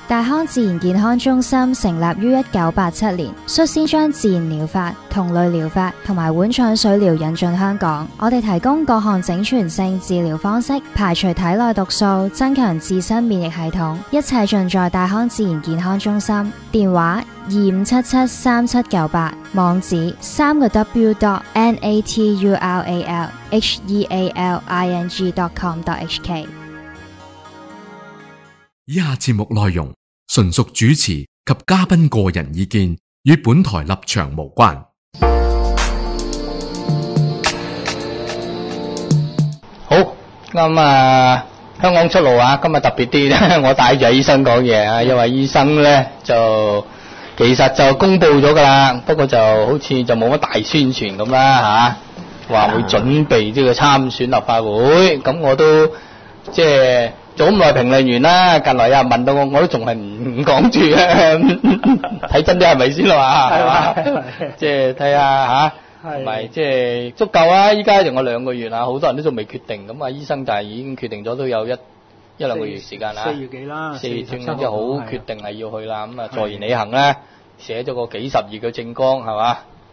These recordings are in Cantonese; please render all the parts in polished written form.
大康自然健康中心成立於1987年，率先將自然療法、同類療法同埋碗腸水療引進香港。我哋提供各項整全性治療方式，排除體內毒素，增強自身免疫系統，一切盡在大康自然健康中心。電話25773798，網址www.natural healing.com.hk。 以下節目內容純屬主持及嘉賓個人意見，與本台立場無關。 好，咁香港出路啊，今日特別啲，我帶住醫生講嘢啊，因為醫生咧就其實就公佈咗噶啦，不過就好似就冇乜大宣傳咁啦嚇，話會準備呢個參選立法會，咁我都即係。做咁耐評論員啦，近來有人問到我都仲係唔講住啊，睇真啲係咪先啦嘛，係嘛？即係睇下嚇，同埋即係足夠啊！依家仲有2個月啊，好多人都仲未決定，咁啊醫生就係已經決定咗都有一兩個月時間啦。 4月幾啦 ？4月中即係好決定係要去啦，咁啊坐言起行咧，寫咗個幾十頁嘅政綱係嘛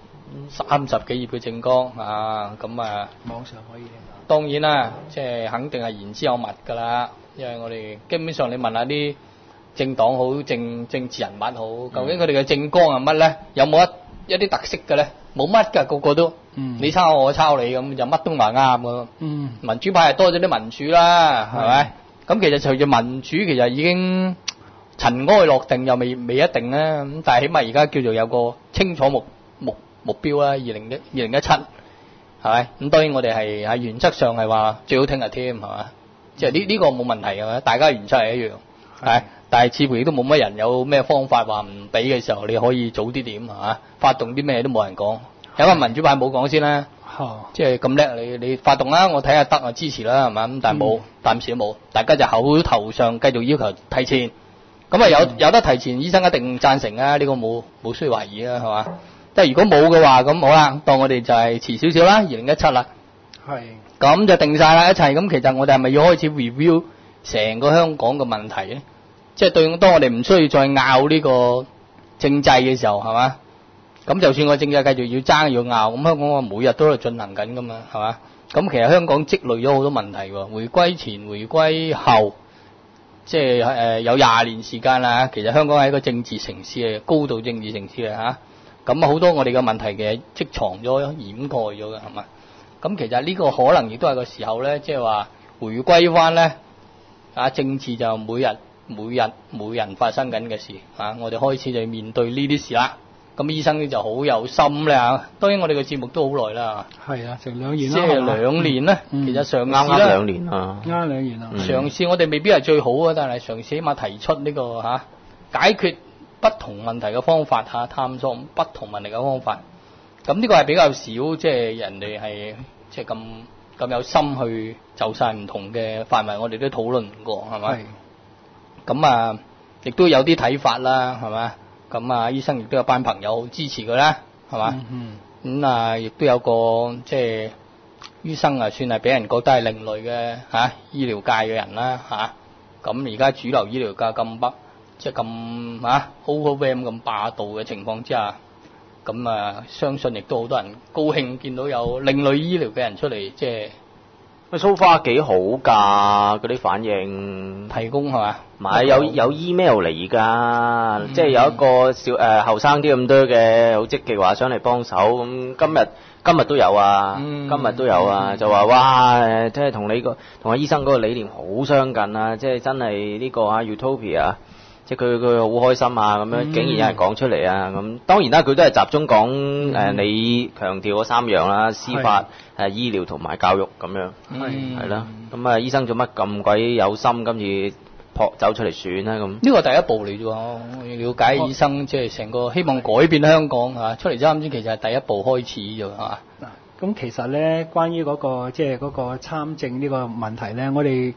，30幾頁嘅政綱啊，咁啊網上可以。 當然啦，即係肯定係言之有物㗎啦。因為我哋基本上你問下啲政黨好、政治人物好，究竟佢哋嘅政綱係乜咧？有冇一啲特色嘅咧？冇乜㗎，個個都，你抄我抄你咁，就乜都唔係啱㗎。民主派係多咗啲民主啦，係咪？咁其實隨住民主，其實已經塵埃落定，又未一定啦。咁但係起碼而家叫做有個清楚目標啦，2017係咪？咁當然我哋係喺原則上係話最好聽日添係嘛？即係呢個冇問題嘅嘛，大家原則係一樣，係，但係似乎亦都冇乜人有咩方法話唔俾嘅時候，你可以早啲點係嘛？發動啲咩都冇人講，有個民主派冇講先啦，即係咁叻，你發動啦，我睇下得我支持啦係嘛？咁但係冇，暫時都冇，大家就口頭上繼續要求提前，咁啊有得提前，醫生一定贊成啊，呢個冇需要懷疑啊係嘛？即係如果冇嘅話，咁好啦，當我哋就係遲少少啦，2017啦，係。咁就定晒啦一齊，咁其實我哋係咪要開始 review 成個香港嘅問題咧？即係當我哋唔需要再拗呢個政制嘅時候，係嘛？咁就算個政制繼續要爭要拗，咁香港我每日都喺度進行緊噶嘛，係嘛？咁其實香港積累咗好多問題喎，回歸前、回歸後，即係有20年時間啦。其實香港係一個政治城市嘅高度政治城市啊嚇。咁好多我哋嘅問題嘅積藏咗、掩蓋咗嘅係嘛？咁其實呢個可能亦都係個時候咧，即係話回歸翻咧，政治就每人發生緊嘅事我哋開始就要面對呢啲事啦。咁醫生咧就好有心咧當然我哋嘅節目都好耐啦。係啊，成2年啦。即係2年咧，其實嘗試啦。啱2年啊。啱2年啊。嘗試我哋未必係最好啊，但係嘗試起碼提出呢個解決不同問題嘅方法探索不同問題嘅方法。咁呢個係比較少，即係人哋係即係咁有心去就晒唔同嘅範圍，我哋都討論過，係咪？咁亦都有啲睇法啦，係咪？咁醫生亦都有班朋友好支持佢啦，係嘛？咁亦都有個即係醫生算係俾人覺得係另類嘅醫療界嘅人啦，咁而家主流醫療界咁即係咁overwhelm 咁霸道嘅情況之下。咁相信亦都好多人高興見到有另類醫療嘅人出嚟，即係 so far 幾好㗎，嗰啲反應提供係嘛？ 唔係有 email 嚟㗎，即係有一個後生啲咁多嘅好積極話想嚟幫手，咁今日都有啊，就話哇，即係同阿醫生嗰個理念好相近啊，即係真係呢個Utopia。即係佢好開心啊！咁樣竟然有人講出嚟啊！咁當然啦，佢都係集中講你強調嗰3樣啦，司法、醫療同埋教育咁樣，係啦。咁醫生做乜咁鬼有心，今次走出嚟選咧？咁呢個第一步嚟啫喎，了解醫生即係成個希望改變香港出嚟之後，其實係第一步開始啫嘛。 嗱，咁其實咧，關於嗰個即係嗰個參政呢個問題咧，我哋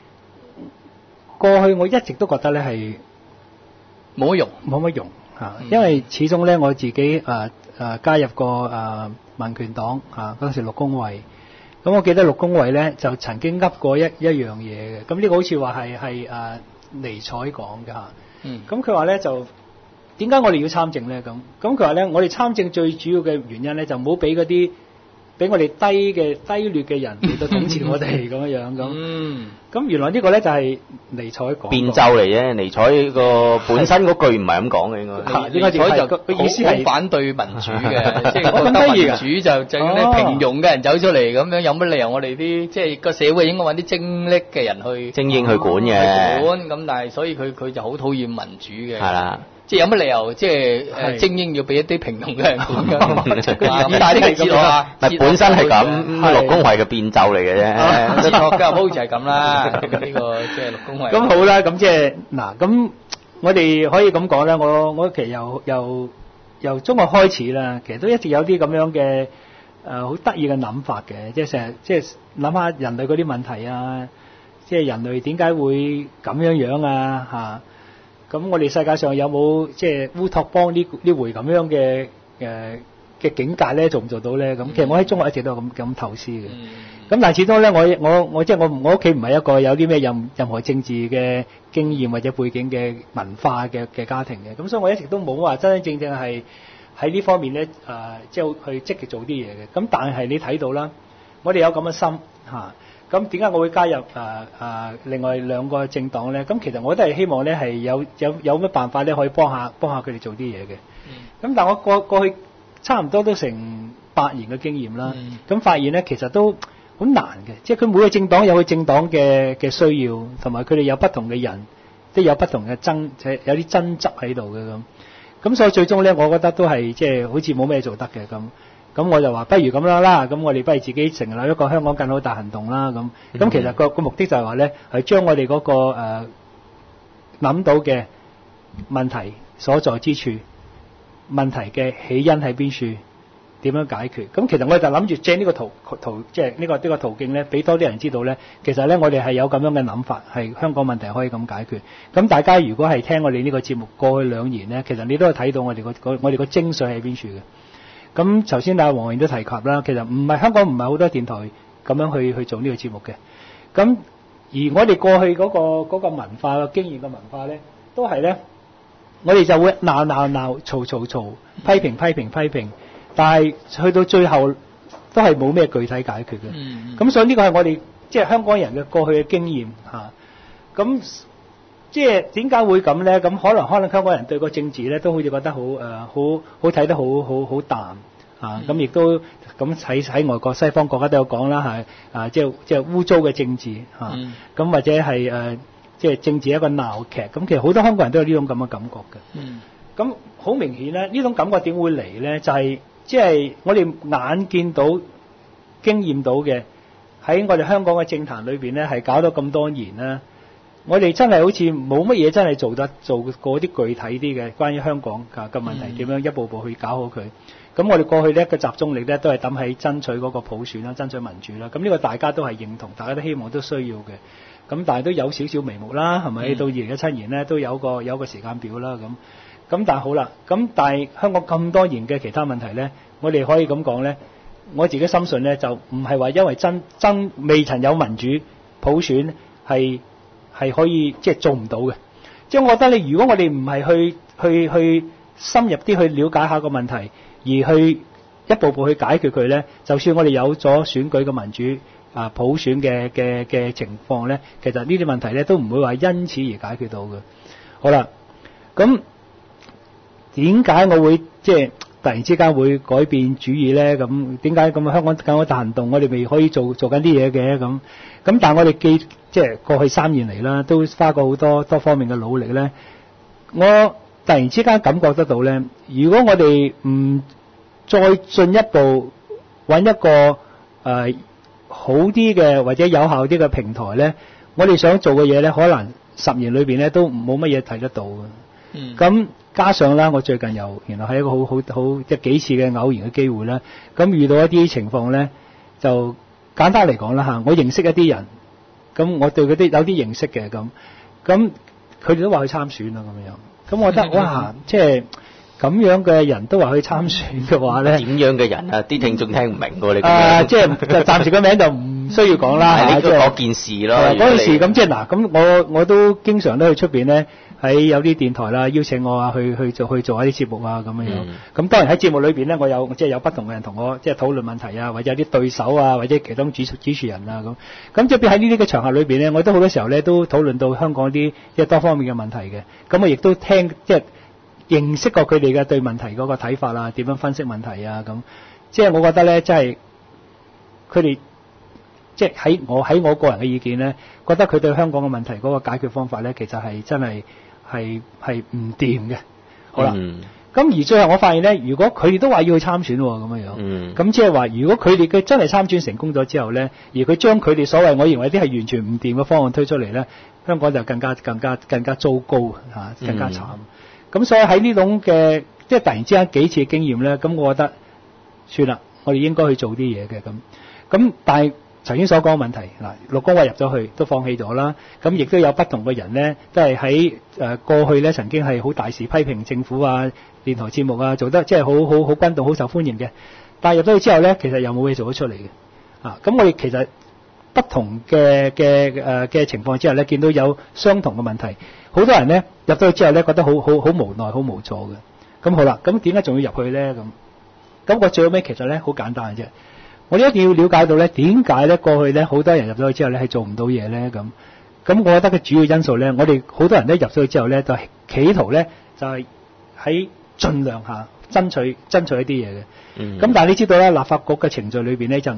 過去我一直都覺得咧係。冇乜用因為始終咧我自己加入過民權黨嗰陣時陸恭蕙，咁我記得陸恭蕙咧就曾經噏過一樣嘢嘅，咁呢個好似話係尼采講嘅嚇。咁佢話咧就點解我哋要參政咧？咁佢話咧，我哋參政最主要嘅原因咧，就唔好俾嗰啲俾我哋低劣嘅人嚟到統治我哋咁樣咁。咁原來呢個咧就係尼采講變奏嚟啫。尼采個本身嗰句唔係咁講嘅，應該尼采就個意思係反對民主嘅，即係覺得民主就要啲平庸嘅人走出嚟咁樣，有乜理由我哋啲即係個社會應該揾啲精叻嘅人去精英去管嘅。 咁但係所以佢就好討厭民主嘅。 係啦。 即係有乜理由，即係精英要俾一啲平庸嘅人管㗎？咁但係呢個哲學啊， 本身係咁，陸恭蕙嘅變奏嚟嘅啫。 哲學家好似係咁啦，呢個即係陸恭蕙。 咁好啦，咁即係嗱，咁我哋可以咁講咧，我其實由中學開始啦，其實都一直有啲咁樣嘅好得意嘅諗法嘅，即係成日即係諗下人類嗰啲問題啊，即係人類點解會咁樣啊嚇？咁我哋世界上有冇即係烏托邦呢回咁樣嘅境界咧？做唔做到咧？咁其實我喺中學一直都咁投資嘅。咁但係始終咧，我即係我屋企唔係一個有啲咩任何政治嘅經驗或者背景嘅文化嘅家庭嘅。咁所以我一直都冇話真真正正係喺呢方面咧即係去積極做啲嘢嘅。咁但係你睇到啦，我哋有咁嘅心嚇。咁點解我會加入另外兩個政黨咧？咁其實我都係希望咧係有乜辦法咧可以幫下佢哋做啲嘢嘅。咁但係我過去差唔多都成8年嘅經驗啦。咁發現咧其實都好難嘅，即係佢每個政黨有佢政黨嘅需要，同埋佢哋有不同嘅人，都有不同嘅有啲爭執喺度嘅咁。咁所以最終咧，我覺得都係即係好似冇咩做得嘅咁。咁我就話不如咁樣啦，咁我哋不如自己成立一個香港更好大行動啦咁。咁其實個目的就係話咧，係將我哋嗰個諗到嘅問題所在之處，問題嘅起因喺邊處，點樣解決？咁其實我就諗住借呢個途即係呢個途徑咧，俾多啲人知道咧，其實咧我哋係有咁樣嘅諗法，係香港問題可以咁解決。咁大家如果係聽我哋呢個節目過去2年咧，其實你都係睇到我哋個精髓喺邊處嘅。咁頭先阿黃榮都提及啦，其實香港唔係好多電台咁樣去做呢個節目嘅。咁而我哋過去嗰個文化嘅經驗嘅文化咧，都係咧，我哋就會鬧、嘈、批評，但係去到最後都係冇咩具體解決嘅。咁所以呢個係我哋即係香港人嘅過去嘅經驗嚇。咁即係點解會咁咧？咁可能香港人對個政治咧都好似覺得好睇得好淡啊！咁亦都咁喺外國西方國家都有講啦，係即係污糟嘅政治嚇。咁或者係即係政治一個鬧劇。咁其實好多香港人都有呢種咁嘅感覺嘅。咁好明顯咧，呢種感覺點會嚟咧？就係即係我哋眼見到、經驗到嘅喺我哋香港嘅政壇裏邊咧，係搞咗咁多年啦。我哋真係好似冇乜嘢真係做過啲具體啲嘅關於香港嘅問題點樣一步步去搞好佢。咁我哋過去呢個集中力咧都係抌喺爭取嗰個普選啦、爭取民主啦。咁呢個大家都係認同，大家都希望都需要嘅。咁但係都有少少眉目啦，係咪？到2017年咧都有個時間表啦。咁但係好啦，咁但係香港咁多年嘅其他問題咧，我哋可以咁講咧，我自己深信咧就唔係話因為未曾有民主普選係可以即係做唔到嘅。即係我覺得如果我哋唔係去深入啲去了解下個問題，而去一步步去解決佢咧，就算我哋有咗選舉嘅民主普選嘅情況咧，其實呢啲問題咧都唔會話因此而解決到嘅。好啦，咁點解我會即係突然之間會改變主意咧？咁點解咁香港更好大行動我哋未可以做緊啲嘢嘅咁？但係我哋即係過去3年嚟啦，都花過好多方面嘅努力咧。我突然之間感覺得到咧，如果我哋唔再進一步揾一個好啲嘅或者有效啲嘅平台咧，我哋想做嘅嘢咧，可能10年裏邊咧都冇乜嘢睇得到嘅。咁加上啦，我最近原來係一個好即係幾次嘅偶然嘅機會啦。咁遇到一啲情況咧，就簡單嚟講啦嚇，我認識一啲人，咁我對嗰啲有啲認識嘅咁佢哋都話去參選啦咁樣。咁我覺得哇，即係咁樣嘅人都話去參選嘅話咧， 點樣嘅人啊？啲聽眾聽唔明喎，你即係暫時個名就唔需要講啦， 係即係嗰件事咯。 嗰件事咁即係嗱，咁我都經常都去出邊咧，喺有啲電台啦邀請我啊，去做一啲節目啊咁樣樣。咁當然喺節目裏邊咧，我有不同嘅人同我即係討論問題啊，或者有啲對手啊，或者其中主持人啊咁。咁即係喺呢啲嘅場合裏邊咧，我都好多時候咧都討論到香港啲即係多方面嘅問題嘅。咁我亦都聽即係認識過佢哋嘅對問題嗰個睇法啊，點樣分析問題啊咁。即係我覺得咧，即係佢哋。即係喺我個人嘅意見咧，覺得佢對香港嘅問題嗰個解決方法咧，其實係真係唔掂嘅。好啦，咁而最後我發現咧，如果佢哋都話要去參選咁樣樣，咁即係話，如果佢哋嘅真係參選成功咗之後咧，而佢將佢哋所謂我認為啲係完全唔掂嘅方案推出嚟咧，香港就更加糟糕嚇，更加慘。咁所以喺呢種嘅即係突然之間幾次嘅經驗咧，咁我覺得算啦，我哋應該去做啲嘢嘅咁，但係。頭先所講嘅問題嗱，陸恭蕙入咗去都放棄咗啦，咁亦都有不同嘅人咧，都係喺過去咧曾經係好大肆批評政府啊、電台節目啊，做得即係好轟動、好受歡迎嘅。但係入咗去之後咧，其實又冇嘢做得出嚟嘅。咁我哋其實不同嘅情況之下咧，見到有相同嘅問題，好多人咧入咗去之後咧，覺得好無奈、好無助嘅。咁好啦，咁點解仲要入去咧？咁我最後尾其實咧好簡單嘅啫。我哋一定要了解到咧，點解咧過去咧好多人入咗去之後咧係做唔到嘢咧咁。咁我覺得嘅主要因素咧，我哋好多人咧入咗去之後咧，就係企圖咧就係喺盡量下爭取一啲嘢嘅。咁但係你知道咧，立法局嘅程序裏邊咧就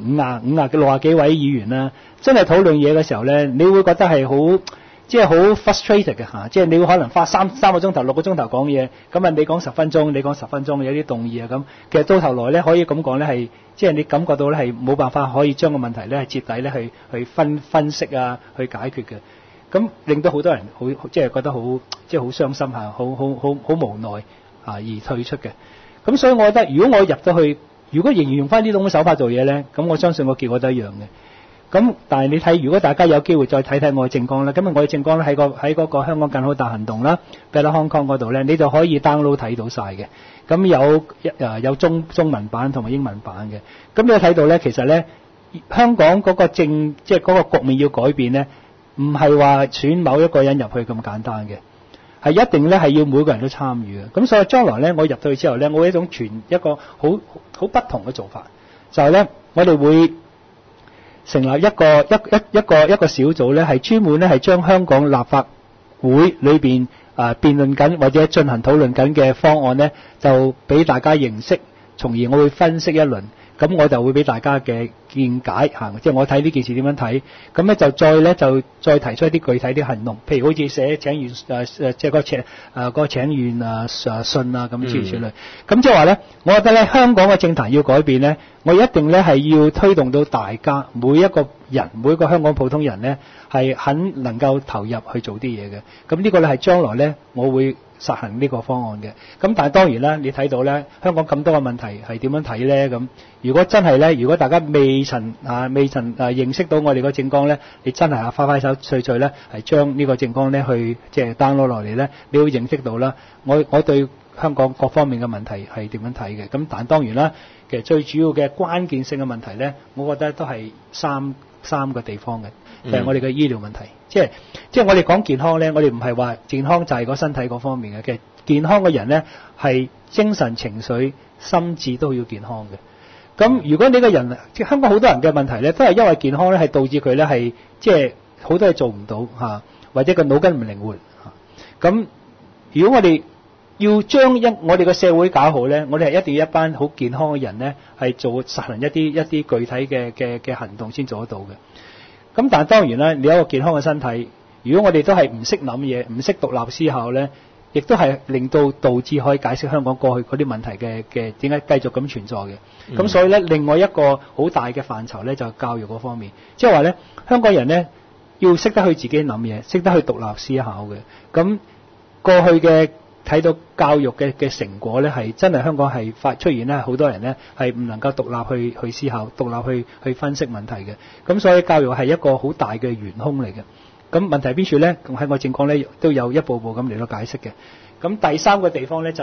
60幾位議員啦，真係討論嘢嘅時候咧，你會覺得係好即係好 frustrated 嘅嚇，即係你會可能花三個鐘頭、6個鐘頭講嘢，咁啊你講10分鐘，你講10分鐘有啲動議啊咁，其實到頭來咧可以咁講咧係，即係你感覺到咧係冇辦法可以將個問題咧係徹底咧去分析啊，去解決嘅，咁令到好多人好即係覺得好即係好傷心嚇，好無奈啊而退出嘅。咁所以我覺得如果我入咗去，如果仍然用翻呢種手法做嘢咧，咁我相信個結果都一樣嘅。咁但係你睇，如果大家有機會再睇睇我嘅政綱咧，咁我嘅政綱咧喺嗰個香港更好大行動啦 Better Hong Kong 嗰度咧，你就可以 download 睇到晒嘅。咁有中文版同埋英文版嘅。咁你睇到咧，其實咧香港嗰個即係嗰個局面要改變咧，唔係話選某一個人入去咁簡單嘅，係一定咧係要每個人都參與嘅。咁所以將來咧，我入到去之後咧，我會一種一個好不同嘅做法，就係咧我哋會成立一個小組咧，係專門咧係將香港立法會裏邊辯論緊或者進行討論緊嘅方案咧，就俾大家認識，從而我會分析一輪，咁我就會俾大家嘅見解嚇，即係我睇呢件事點樣睇，咁咧就再提出一啲具體啲行動，譬如好似寫請願即係個請願信啊咁諸如此類。咁即係話咧，我覺得咧香港嘅政壇要改變咧，我一定咧係要推動到大家每一個人每一個香港普通人咧係肯能夠投入去做啲嘢嘅。咁呢個咧係將來咧我會實行呢個方案嘅。咁但係當然啦，你睇到咧香港咁多嘅問題係點樣睇咧？咁如果真係咧，如果大家未曾認識到我哋個政綱咧，你真係花手碎咧，係將呢個政綱咧去即係 download 落嚟咧，你會認識到啦。我對香港各方面嘅問題係點樣睇嘅？咁但係當然啦，其實最主要嘅關鍵性嘅問題咧，我覺得都係三個地方嘅，就係我哋嘅醫療問題。即係我哋講健康咧，我哋唔係話健康就係個身體嗰方面嘅，其實健康嘅人咧係精神情緒心智都要健康嘅。咁如果呢個人即係香港好多人嘅問題咧，都係因為健康咧係導致佢咧係即係好多嘢做唔到嚇，或者個腦筋唔靈活嚇。咁如果我哋要將我哋個社會搞好咧，我哋係一定要一班好健康嘅人咧係實行一啲具體嘅行動先做得到嘅。咁但係當然啦，你有一個健康嘅身體，如果我哋都係唔識諗嘢、唔識獨立思考咧，亦都係令到導致可以解釋香港過去嗰啲問題嘅點解繼續咁存在嘅。咁所以咧，另外一個好大嘅範疇咧就係教育嗰方面，即係話咧香港人咧要識得去自己諗嘢，識得去獨立思考嘅。咁過去嘅睇到教育嘅成果咧，係真係香港係出現咧，好多人咧係唔能夠獨立去思考、獨立去分析問題嘅。咁所以教育係一個好大嘅元兇嚟嘅。咁問題邊處咧？喺我政綱咧都有一步步咁嚟到解釋嘅。咁第三個地方咧就係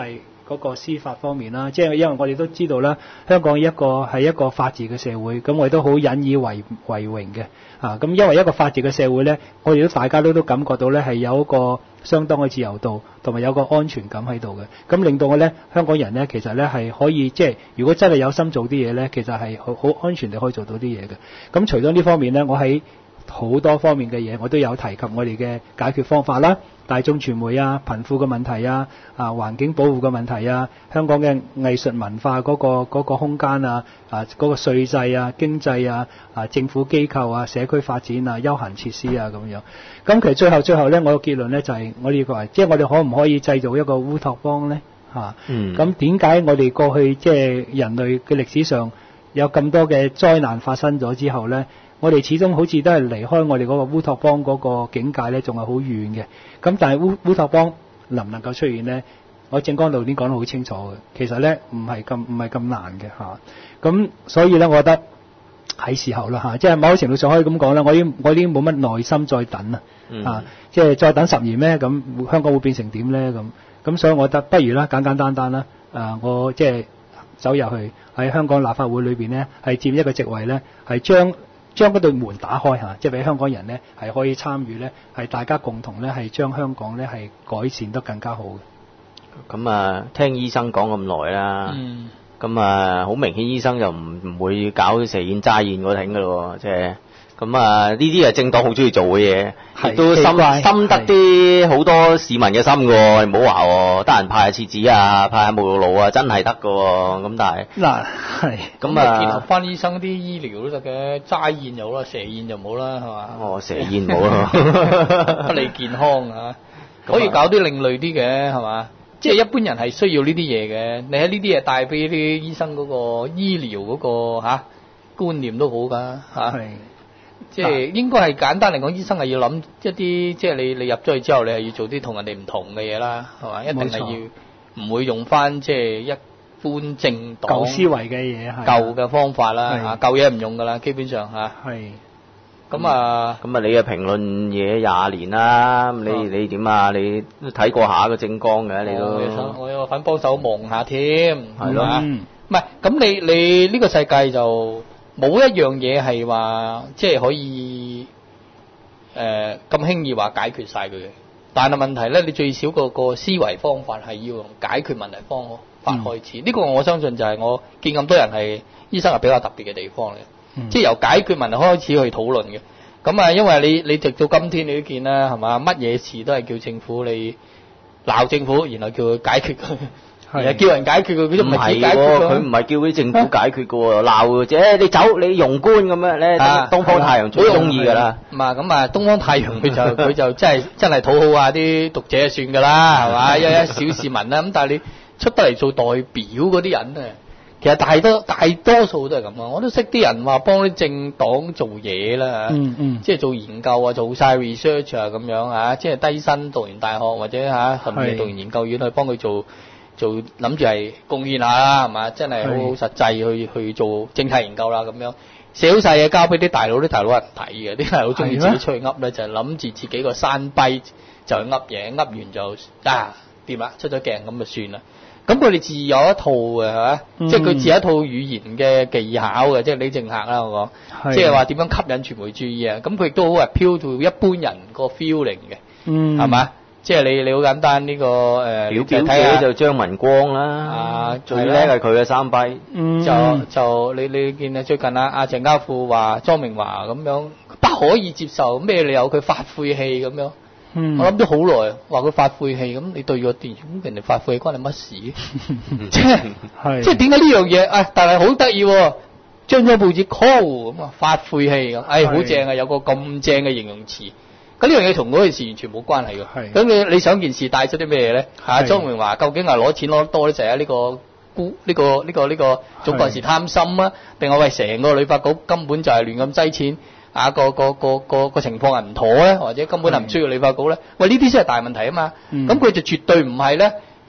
嗰個司法方面啦，即係因為我哋都知道啦，香港係一個法治嘅社會，咁我哋都好引以為榮嘅。咁因為一個法治嘅社會咧，我哋大家都感覺到咧係有一個相當嘅自由度，同埋有個安全感喺度嘅，咁令到我咧香港人咧其實咧係可以即係如果真係有心做啲嘢咧，其實係好安全地可以做到啲嘢嘅。咁除咗呢方面咧，我喺好多方面嘅嘢我都有提及我哋嘅解決方法啦，大眾傳媒啊、貧富嘅問題啊、環境保護嘅問題啊、香港嘅藝術文化嗰個空間啊、嗰個稅制啊、經濟啊、政府機構啊、社區發展啊、休閒設施啊咁樣。咁其實最後咧，我嘅結論咧就係我哋認為，即係我哋可唔可以製造一個烏托邦咧？咁點解我哋過去即係人類嘅歷史上有咁多嘅災難發生咗之後咧？我哋始終好似都係離開我哋嗰個烏托邦嗰個境界咧，仲係好遠嘅。咁但係烏托邦能唔能夠出現咧？我政綱度已經講得好清楚嘅。其實咧唔係咁難嘅嚇。咁所以咧，我覺得係時候啦嚇。即係某程度上可以咁講啦。我已經冇乜耐心再等啦。即係再等10年咩？咁香港會變成點咧？咁所以我覺得不如啦，簡簡單單啦。我即係走入去喺香港立法會裏邊咧，係佔一個席位咧，係將嗰對門打開嚇，即係俾香港人咧係可以參與咧，係大家共同咧係將香港咧係改善得更加好嘅。 咁聽醫生講咁耐啦，咁好明顯醫生就唔會搞蛇宴齋宴嗰挺㗎咯，即係咁呢啲係政黨好中意做嘅嘢，亦都深得啲好多市民嘅心㗎喎。你唔好話喎，得閒派下廁紙啊，派下沐浴露啊，真係得㗎喎。咁但係嗱係咁結合翻醫生啲醫療都得嘅，齋宴就好啦，蛇宴就冇啦，係嘛？ 蛇宴冇啦， 不利健康啊，可以搞啲另類啲嘅係嘛？即係一般人係需要呢啲嘢嘅，你喺呢啲嘢帶俾啲醫生嗰個醫療嗰個觀念都好㗎嚇。即係應該係簡單嚟講，醫生係要諗一啲，即係你入咗去之後，你係要做啲同人哋唔同嘅嘢啦，係嘛？一定係要唔會用翻即係一般政黨舊思維嘅嘢， 舊嘅方法啦，舊嘢唔用㗎啦，基本上嚇。 係。咁你嘅評論嘢20年啦，你點啊？你都睇過下個政綱嘅，你都。 我有份幫手望下添， 係咯。 唔係咁，你呢個世界就冇一樣嘢係話即係可以咁輕易話解決晒佢嘅。但係問題咧，你最少個思維方法係要用解決問題方法開始。呢個我相信就係我見咁多人係醫生係比較特別嘅地方嚟。即係由解決問題開始去討論嘅，咁因為你直到今天你都見啦，係嘛？乜嘢事都係叫政府你鬧政府，然後叫佢解決佢，叫人解決佢，佢都唔係解決佢唔係叫啲政府解決嘅喎，鬧嘅啫。你走，你用官咁樣咧，東方太陽最中意㗎啦。 咁東方太陽佢就真係討好下啲讀者算㗎啦，係嘛？一小市民啦，咁但係你出得嚟做代表嗰啲人咧。其實大多數都係咁啊！我都識啲人話幫啲政黨做嘢啦，即係做研究啊，做晒 research 啊咁樣即係低薪讀完大學或者甚至讀完研究院去幫佢做諗住係貢獻下啦，係嘛？真係好好實際去做政策研究啦咁樣，寫好曬嘢交俾啲大佬，啲大佬係唔睇嘅，啲大佬中意自己出去噏咧，就係諗住自己個山跛就去噏嘢，噏完就掂啦，出咗鏡咁就算啦。咁佢哋自有一套嘅係嘛？即係佢自有一套語言嘅技巧嘅，即係李政客啦，我講，即係話點樣吸引傳媒注意啊？咁佢亦都好appeal to一般人個 feeling 嘅，係嘛？即係你好簡單呢個表姐就張文光啦，最叻係佢嘅三跛， 就你見啊最近阿鄭家富話莊明華咁樣不可以接受，咩理由佢發晦氣咁樣？我諗咗好耐，話佢發晦氣咁，你對個電咁人哋發晦氣關你乜事？即係點解呢樣嘢？但係好得意喎，張報紙 call 咁啊，發晦氣咁，好正啊！有個咁正嘅形容詞。咁呢樣嘢同嗰件事完全冇關係嘅。咁你想件事帶出啲咩嘢咧？莊明華究竟係攞錢攞得多咧，就係呢個總幹事貪心啊？定係喂成個旅發局根本就係亂咁擠錢？個情況係唔妥咧，或者根本係唔需要旅發局咧？喂，呢啲先係大問題啊嘛！咁佢就絕對唔係咧，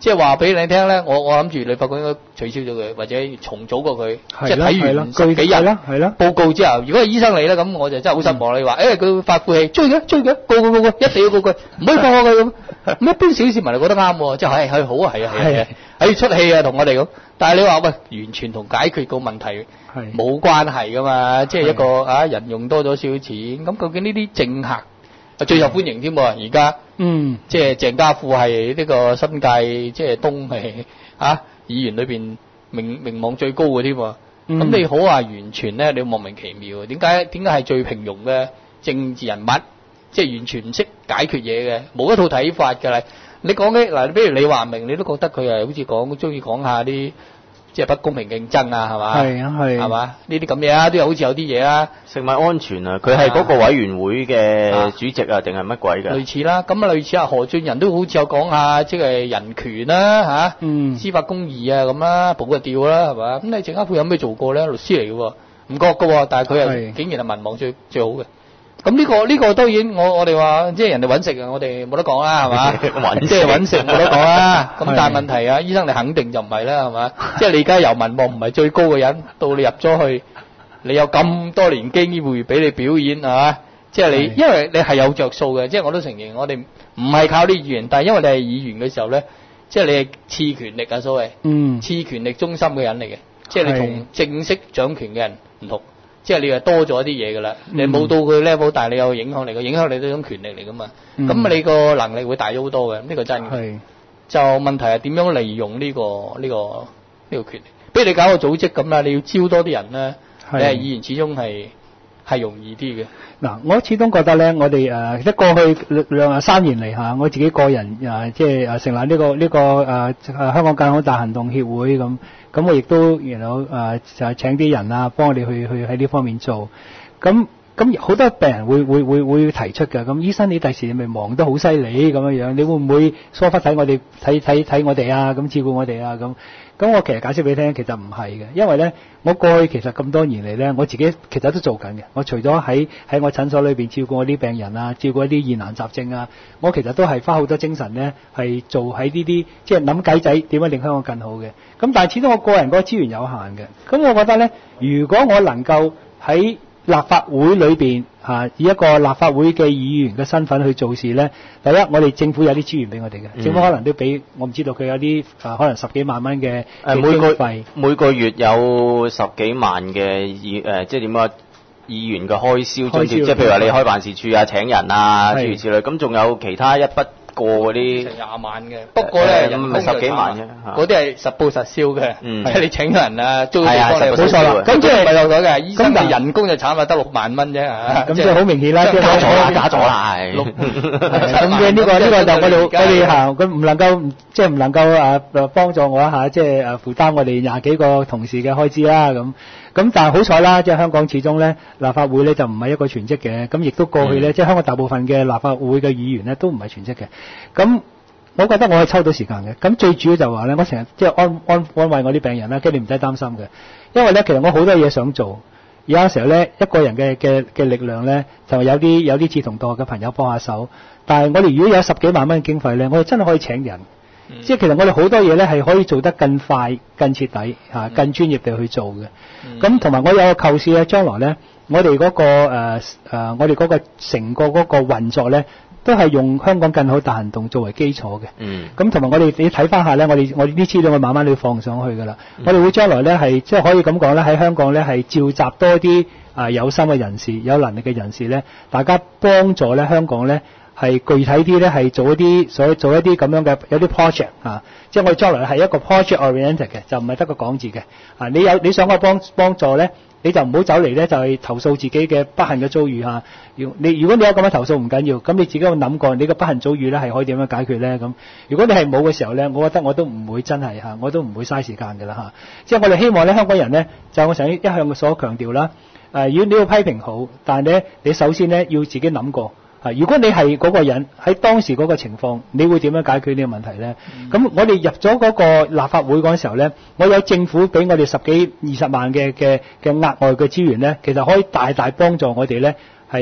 即係話俾你聽咧，我諗住旅發局應該取消咗佢，或者重組過佢。即係睇完10幾日係啦報告之後，如果係醫生嚟咧，咁我就真係好失望啦。你話佢發晦氣，追佢，告，一定要告佢，唔可以放過佢咁。咁一般小市民就覺得啱喎，即係係好啊，係啊，喺出氣啊，同我哋咁。但係你話喂，完全同解決個問題冇關係噶嘛？即係一個人用多咗少少錢，咁究竟呢啲政客最受歡迎添喎？而家即係鄭家富係呢個新界即係東係議員裏邊名望最高嘅添喎。咁你好話完全咧，你莫名其妙，點解係最平庸嘅政治人物，即係完全唔識解決嘢嘅，冇一套睇法㗎啦。你講嘅嗱，比如李華明，你都覺得佢係好似中意講下啲即係不公平競爭啊，係嘛？係嘛？呢啲咁嘢啊，都有好似有啲嘢啊。 食物安全啊，佢係嗰個委員會嘅主席啊，定係乜鬼㗎？ 類似啦，咁類似何俊仁都好似有講下，即係人權啦司法公義啊咁啦，保個調啦係嘛？咁你鄭家富有咩做過咧？律師嚟嘅喎，唔覺嘅喎，但係佢係竟然係民望最好嘅。咁呢個當然我哋話即係人哋揾食啊，我哋冇得講啦，係嘛？即係揾食冇得講啦。咁但係問題醫生你肯定就唔係啦，係嘛？即係你而家由民望唔係最高嘅人，到你入咗去，你有咁多年機會俾你表演係嘛？即係你，因為你係有着數嘅，即係我都承認，我哋唔係靠啲議員，但係因為你係議員嘅時候咧，即係你係次權力啊，所謂次權力中心嘅人嚟嘅，即係你同正式掌權嘅人唔同。即係你係多咗一啲嘢㗎啦，你冇到佢 level，但係你有影響力，個影響力都係一種權力嚟㗎嘛。咁你個能力會大咗好多嘅，呢個真嘅。就問題係點樣利用呢個權力？比如你搞個組織咁啦，你要招多啲人咧，你係議員始終係容易啲嘅。 嗱，我始終覺得咧，我哋即過去3年嚟嚇，我自己個人即係成立呢個香港更好大行動協會咁。咁我亦都就係請啲人啊，幫我哋去喺呢方面做。咁好多病人會提出嘅。咁醫生你第時咪忙得好犀利咁樣，你會唔會疏忽睇我哋睇我哋啊？咁照顧我哋啊？咁我其實解釋俾你聽，其實唔係嘅，因為咧我過去其實咁多年嚟咧，我自己其實都做緊嘅。我除咗喺我診所裏邊照顧我啲病人啊，照顧一啲疑難雜症啊，我其實都係花好多精神咧，係做喺呢啲即係諗計仔點樣令香港更好嘅。咁但係始終我個人嗰個資源有限嘅。咁我覺得咧，如果我能夠喺立法會裏邊以一個立法會嘅議員嘅身份去做事咧，第一我哋政府有啲資源俾我哋嘅，政府可能都俾我唔知道佢有啲可能10幾萬蚊嘅經費， 每個月有10幾萬嘅即係點啊？議員嘅開銷津貼，即係譬如話你開辦事處啊、請人啊諸如此類，咁仲有其他一筆過嗰啲成20萬嘅，不過咧人工 10幾萬啫， 嗰啲係實報實銷嘅，即係你請人啊，租地方嚟， 冇錯啦。 咁即係唔係有咗嘅，醫生嘅人工就慘啊，得6萬蚊啫， 咁即係好明顯啦，即係加咗啦，係。 咁嘅呢個就我哋佢唔能夠即係唔能夠幫助我一下，即係負擔我哋20幾個同事嘅開支啦咁。咁但係好彩啦，即係香港始終咧立法會咧就唔係一個全職嘅，咁亦都過去咧即係香港大部分嘅立法會嘅議員咧都唔係全職嘅。咁我覺得我係抽到時間嘅。咁最主要就話咧，我成日即係安慰我啲病人啦，跟住你唔使擔心嘅，因為咧其實我好多嘢想做，而家時候咧一個人嘅力量咧就有啲志同道合嘅朋友幫下手，但係我哋如果有10幾萬蚊嘅經費咧，我哋真係可以請人。即係其實我哋好多嘢咧係可以做得更快、更徹底更專業地去做嘅。咁同埋我有個構思咧，將來咧我哋嗰個我哋嗰個成個嗰個運作咧，都係用香港更好大行動作為基礎嘅。咁同埋我哋你睇翻下咧，我哋啲資料我慢慢都要放上去㗎啦。我哋會將來咧係即係可以咁講咧，喺香港咧係召集多啲有心嘅人士、有能力嘅人士咧，大家幫助咧香港咧。係具體啲咧，係做一啲咁樣嘅有啲 project 即係我哋將來係一個 project oriented 嘅，就唔係得個講字嘅。你想我幫助咧，你就唔好走嚟咧，就係投訴自己嘅不幸嘅遭遇嚇。如果你有咁樣投訴唔緊要，咁你自己有諗過你個不幸遭遇咧係可以點樣解決咧？咁如果你係冇嘅時候咧，我覺得我都唔會真係我都唔會嘥時間㗎啦。即係我哋希望咧香港人咧，就我成日一向所強調啦。如果你要批評好，但係咧你首先咧要自己諗過。如果你係嗰個人喺當時嗰個情況，你會點樣解決呢個問題呢？咁我哋入咗嗰個立法會嗰陣時候呢，我有政府俾我哋10幾20萬嘅額外嘅資源呢，其實可以大大幫助我哋呢係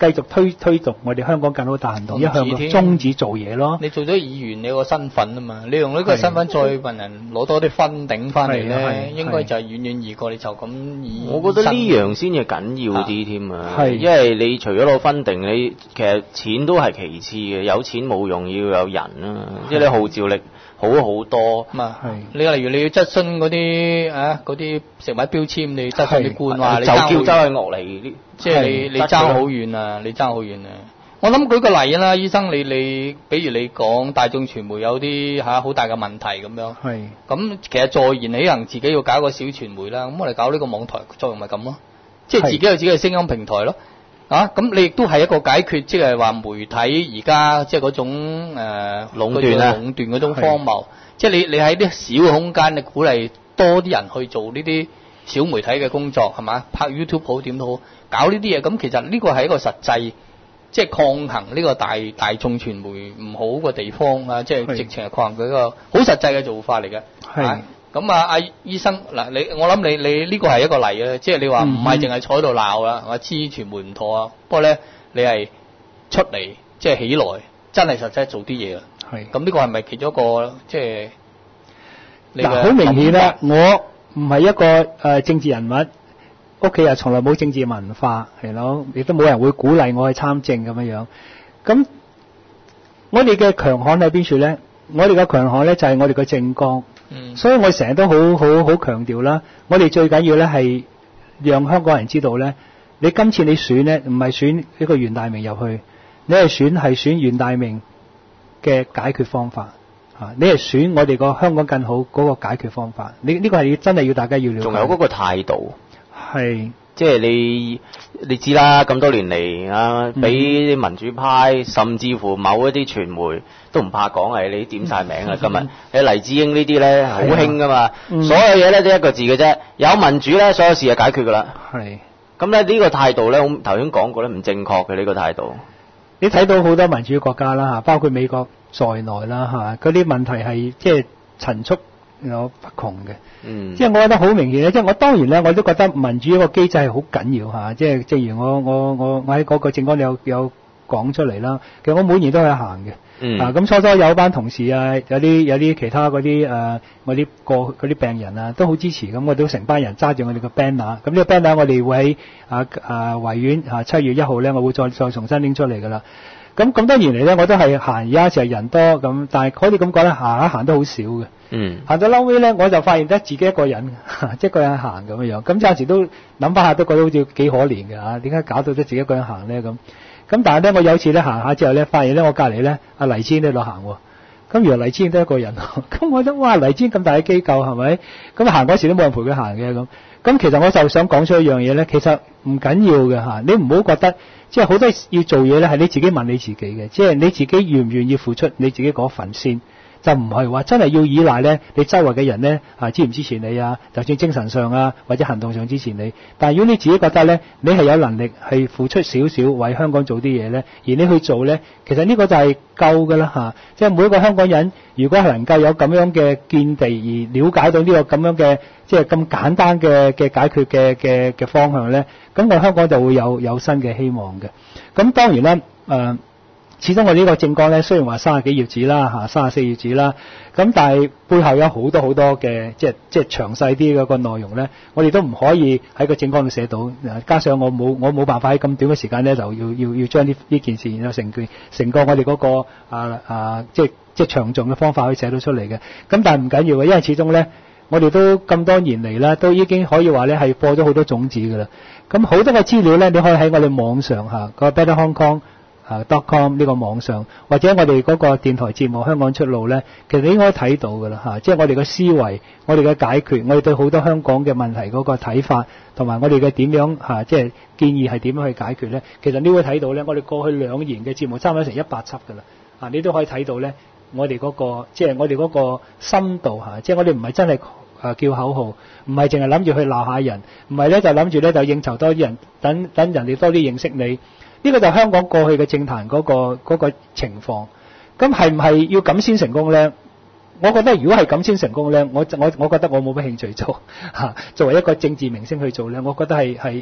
繼續推動我哋香港更好大行動，一向個宗旨做嘢咯。 你做咗議員，你有個身份啊嘛，你用呢個身份再問人攞多啲分頂翻嚟咧，應該就係遠遠易過你就咁以。 我覺得呢樣先係緊要啲添啊，因為你除咗攞分頂，你其實錢都係其次嘅，有錢冇用，要有人啊，即係你號召力好好多。 你例如你要質詢嗰啲食物標籤，你質詢啲官話，你就叫周偉岳嚟， 即係你爭好遠啊！你爭好遠啊！我諗舉個例啦，醫生你比如你講大眾傳媒有啲好大嘅問題咁樣，咁其實坐言起行自己要搞個小傳媒啦，咁我哋搞呢個網台作用咪咁咯，即係自己有自己嘅聲音平台咯。咁你亦都係一個解決，即係話媒體而家即係嗰種壟斷嗰種荒謬，即係你喺啲小嘅空間，你鼓勵多啲人去做呢啲小媒體嘅工作，係嘛？拍 YouTube 好點都好，搞呢啲嘢，咁其實呢個係一個實際，即係抗衡呢個大眾傳媒唔好嘅地方啊！即係直情係抗衡佢一個好實際嘅做法嚟嘅。咁阿醫生嗱，我諗你呢個係一個例啊，即係你話唔係淨係坐喺度鬧啦，我知傳媒唔妥啊，不過咧你係出嚟即係起來，真係實際做啲嘢啦。咁呢個係咪其中一個即係？ 好明顯啦，我唔係一個政治人物，屋企又從來冇政治文化，係咯，亦都冇人會鼓勵我去參政咁樣。咁我哋嘅強項喺邊處咧？我哋嘅強項咧就係我哋嘅政綱。所以我成日都好強調啦，我哋最緊要咧係讓香港人知道咧，你今次你選咧唔係選一個袁大明入去，你係選袁大明嘅解決方法。你係選我哋個香港更好嗰個解決方法，呢個係真係要大家要了解。 仲有嗰個態度，即係你知啦，咁多年嚟啊，俾啲民主派甚至乎某一啲傳媒都唔怕講係你點晒名啊！今日你黎智英呢啲咧好興噶嘛，所有嘢咧都一個字嘅啫，有民主咧，所有事就解決噶啦。咁咧呢個態度咧，我頭先講過咧唔正確嘅呢個態度。 你睇到好多民主國家啦，包括美國在內啦，嗰啲問題係即係層出不窮嘅。即係我覺得好明顯咧，即係我當然咧，我都覺得民主一個機制係好緊要，即係正如我喺嗰個政綱有講出嚟啦。其實我每年都係行嘅。咁初有班同事啊，有啲其他嗰啲病人啊，都好支持。咁我都成班人揸住我哋個 banner。咁呢個 banner 我哋會喺維園7月1號咧，我會再重新拎出嚟噶啦。咁多年嚟咧，我都係行，而家就係人多咁，但係可以咁講咧，行得好少嘅。行到嬲尾咧，我就發現得自己一個人，即係一個人行咁樣。咁有時都諗翻下，都覺得好似幾可憐嘅嚇。點解搞到得自己一個人行咧咁？咁但係咧，我有次咧行下之後咧，發現咧我隔離咧阿黎智英喺度行喎。咁原來黎智英都一個人。咁我覺得哇，黎智英咁大嘅機構係咪？咁行嗰時都冇人陪佢行嘅咁。咁其實我就想講出一樣嘢咧，其實唔緊要嘅嚇。你唔好覺得即係好多要做嘢咧，係你自己問你自己嘅，即係你自己願唔願意付出你自己嗰份先。就唔係話真係要依賴咧，你周圍嘅人咧支唔支持你啊？就算精神上啊，或者行動上支持你。但係如果你自己覺得咧，你係有能力係付出少少為香港做啲嘢咧，而你去做咧，其實呢個就係夠㗎啦。即係每一個香港人，如果係能夠有咁樣嘅見地而了解到呢個咁樣嘅即係咁簡單嘅解決嘅方向咧，咁我香港就會有新嘅希望嘅。咁當然啦，始終我呢個政綱咧，雖然話30幾頁紙啦，34頁紙啦，咁但係背後有好多嘅即係詳細啲嗰個內容咧，我哋都唔可以喺個政綱度寫到。加上我冇辦法喺咁短嘅時間咧，就要將呢件事然後成個我哋嗰個即係詳盡嘅方法可以寫到出嚟嘅。咁但係唔緊要嘅，因為始終咧，我哋都咁多年嚟啦，都已經可以話咧係播咗好多種子㗎啦。咁好多嘅資料咧，你可以喺我哋網上個 Better Hong Kong.com 呢個網上，或者我哋嗰個電台節目《香港出路》咧，其實你應該睇到㗎啦，即係我哋嘅思維，我哋嘅解決，我哋對好多香港嘅問題嗰個睇法，同埋我哋嘅點樣即係建議係點樣去解決咧。其實你會睇到咧，我哋過去2年嘅節目差唔多成100輯㗎啦，你都可以睇到咧，我哋嗰個即係我哋嗰個深度即係我哋唔係真係叫口號，唔係淨係諗住去鬧下人，唔係咧就諗住咧就應酬多啲人，等人哋多啲認識你。呢個就係香港過去嘅政壇嗰個情況，咁係唔係要咁先成功咧？我覺得如果係咁先成功咧，我覺得我冇乜興趣做作為一個政治明星去做咧，我覺得係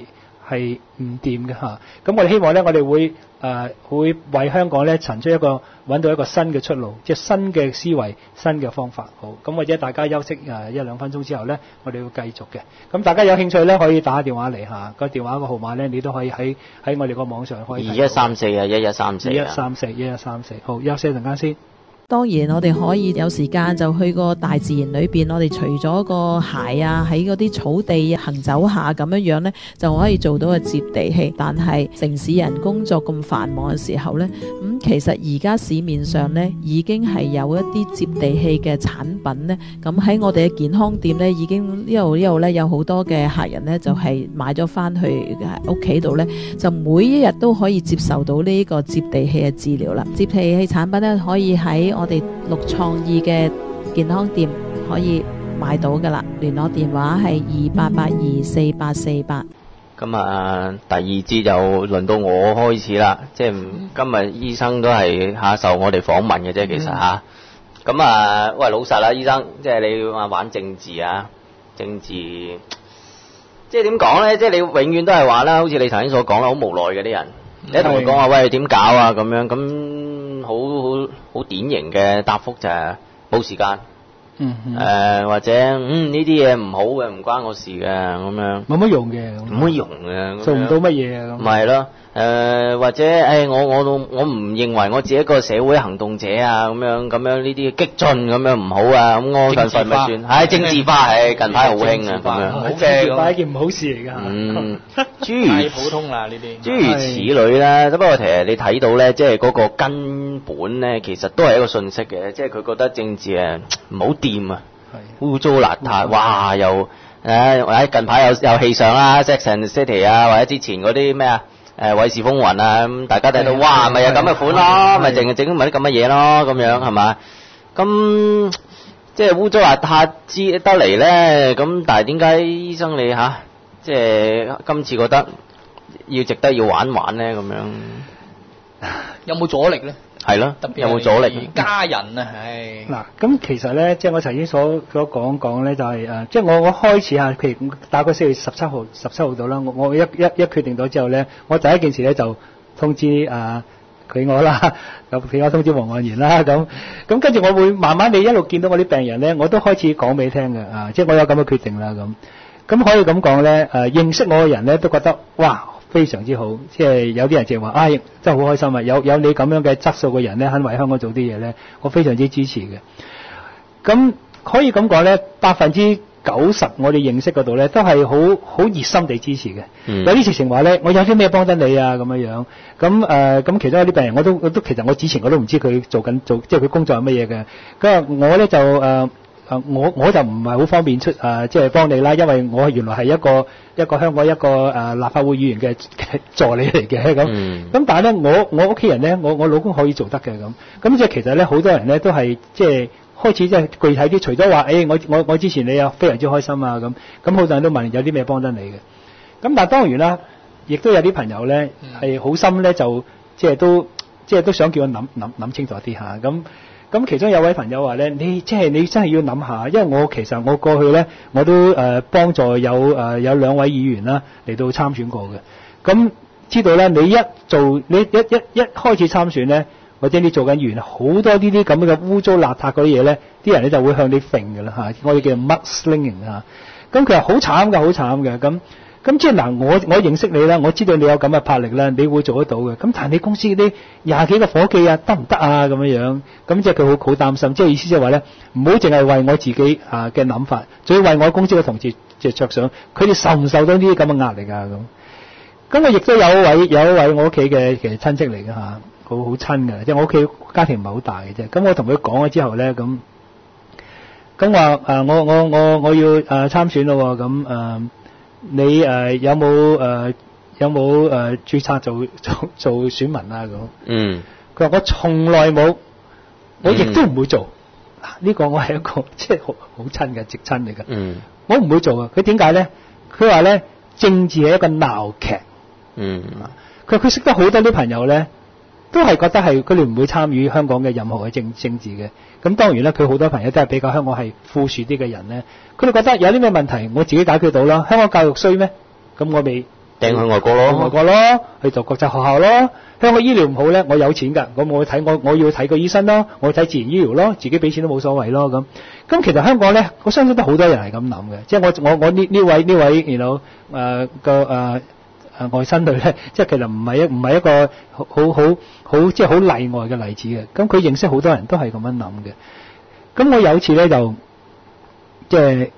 係唔掂嘅嚇。咁我哋希望咧，我哋會為香港咧尋出揾到一個新嘅出路，即係新嘅思維、新嘅方法。好，咁或者大家休息1-2分鐘之後咧，我哋會繼續嘅。咁大家有興趣咧，可以打電話嚟嚇，個電話個號碼咧，你都可以喺我哋個網上可以。 2134啊，1134。 1134。好，休息陣間先。 當然，我哋可以有時間就去個大自然裏邊，我哋除咗個鞋啊，喺嗰啲草地行走下咁樣呢，就可以做到個接地氣。但係城市人工作咁繁忙嘅時候呢，其實而家市面上呢已經係有一啲接地氣嘅產品呢。咁喺我哋嘅健康店呢，已經呢度呢有好多嘅客人呢，就係買咗翻去屋企度呢，就每一日都可以接受到呢個接地氣嘅治療啦。接地氣產品呢，可以喺我哋綠創意嘅健康店可以買到噶啦，聯絡電話係28824848。 咁啊，第二節就輪到我開始啦，即係今日醫生都係受我哋訪問嘅啫，其實吓。咁啊，喂，老實啦，醫生，即係你話玩政治啊，政治，即係點講咧？即係你永遠都係話啦，好似你頭先所講啦，好無奈嘅啲人，你一同佢講話，喂，點搞啊？咁樣咁。好典型嘅答覆就係冇時間，或者呢啲嘢唔好嘅，唔關我事嘅咁樣，冇乜用嘅，做唔到乜嘢啊咁。咪係咯，或者我唔認為我自己一個社會行動者啊，咁樣呢啲激進咁樣唔好啊，咁我份咪算，係政治化，係近排好興啊，咁樣好嘅，政治化係一件唔好事嚟㗎。 太普通啦呢啲， 諸如此類啦。不過其實你睇到咧，即係嗰個根本咧，其實都係一個信息嘅，即係佢覺得政治唔好掂啊，污糟邋遢，哇又近排有戲上啦 Sex and City 啊，或者之前嗰啲咩啊衛視風雲啊，咁大家睇到哇，咪有咁嘅款咯，咪淨係整埋啲咁嘅嘢咯，咁樣係嘛？咁即係污糟邋遢之得嚟咧，咁但係點解醫生你即係今次覺得值得要玩咧咁樣， 有冇阻力咧？ 係咯，有冇阻力？ 家人啊，唉。嗱， 咁其實咧，即係我頭先所講咧，就係即係我開始譬如大概4月17號到啦，我一決定咗之後咧，我第一件事咧就通知佢我啦，咁佢我通知黃岸然啦，咁跟住我會慢慢地一路見到我啲病人咧，我都開始講俾你聽嘅，即係我有咁嘅決定啦咁可以咁講咧，認識我嘅人咧都覺得哇非常之好，即係有啲人就話真係好開心啊！有你咁樣嘅質素嘅人咧，肯為香港做啲嘢咧，我非常之支持嘅。咁可以咁講咧，90%我哋認識嗰度咧都係好熱心地支持嘅。有啲直情話咧，我有啲咩幫得你啊咁樣。咁其中有啲病人我都其實我之前我都唔知佢做即係佢工作係乜嘢嘅。咁我咧就我就唔係好方便出即係幫你啦，因為我原來係一個香港一個立法會議員嘅助理嚟嘅咁但係咧我屋企人咧我老公可以做得嘅咁即係其實咧好多人咧都係即係開始即係具體啲，除咗話我支持你啊，非常之開心啊咁好多人都問有啲咩幫得你嘅，咁但係當然啦，亦都有啲朋友咧係好心咧就即係都想叫我諗清楚啲下咁其中有位朋友話咧，你真係要諗下，因為其實我過去咧我都幫助有2位議員啦嚟到參選過嘅，咁知道咧你一開始參選咧，或者你做緊議員，好多呢啲咁嘅污糟邋遢嗰啲嘢咧，啲人咧就會向你揈㗎啦我哋叫 mudslinging 咁佢話好慘嘅咁即係嗱，我認識你啦，我知道你有咁嘅魄力啦，你會做得到嘅。咁但係你公司啲20幾個伙計啊，得唔得啊？咁樣咁即係佢好擔心，即係意思即係話咧，唔好淨係為我自己嘅諗法，仲要為我公司嘅同事着想，佢哋受唔受到呢啲咁嘅壓力啊？咁我亦都有一位我屋企嘅其實親戚嚟嘅好親嘅，即係我屋企家庭唔係好大嘅啫。咁我同佢講咗之後咧，咁話我要參選咯，咁你有冇註冊做選民啊咁？佢話我從來冇，我亦都唔會做。呢個我係一個即係好親嘅直親嚟㗎。我唔會做啊！佢點解咧？佢話咧政治係一個鬧劇。佢識得好多啲朋友咧，都係覺得係佢哋唔會參與香港嘅任何嘅政治嘅。咁當然啦，佢好多朋友都係比較香港係富庶啲嘅人咧，佢哋覺得有啲咩問題我自己解決到啦。香港教育衰咩？咁我咪掟去外國外國咯，去讀國際學校咯。香港醫療唔好咧，我有錢㗎，咁我要睇個醫生咯，我要睇自然醫療咯，自己俾錢都冇所謂咯咁。咁其實香港咧，我相信都好多人係咁諗嘅，即係我呢位外甥女咧，即係其實唔係一個好即係好例外嘅例子嘅。咁佢認識好多人都係咁樣諗嘅。咁我有次咧就即係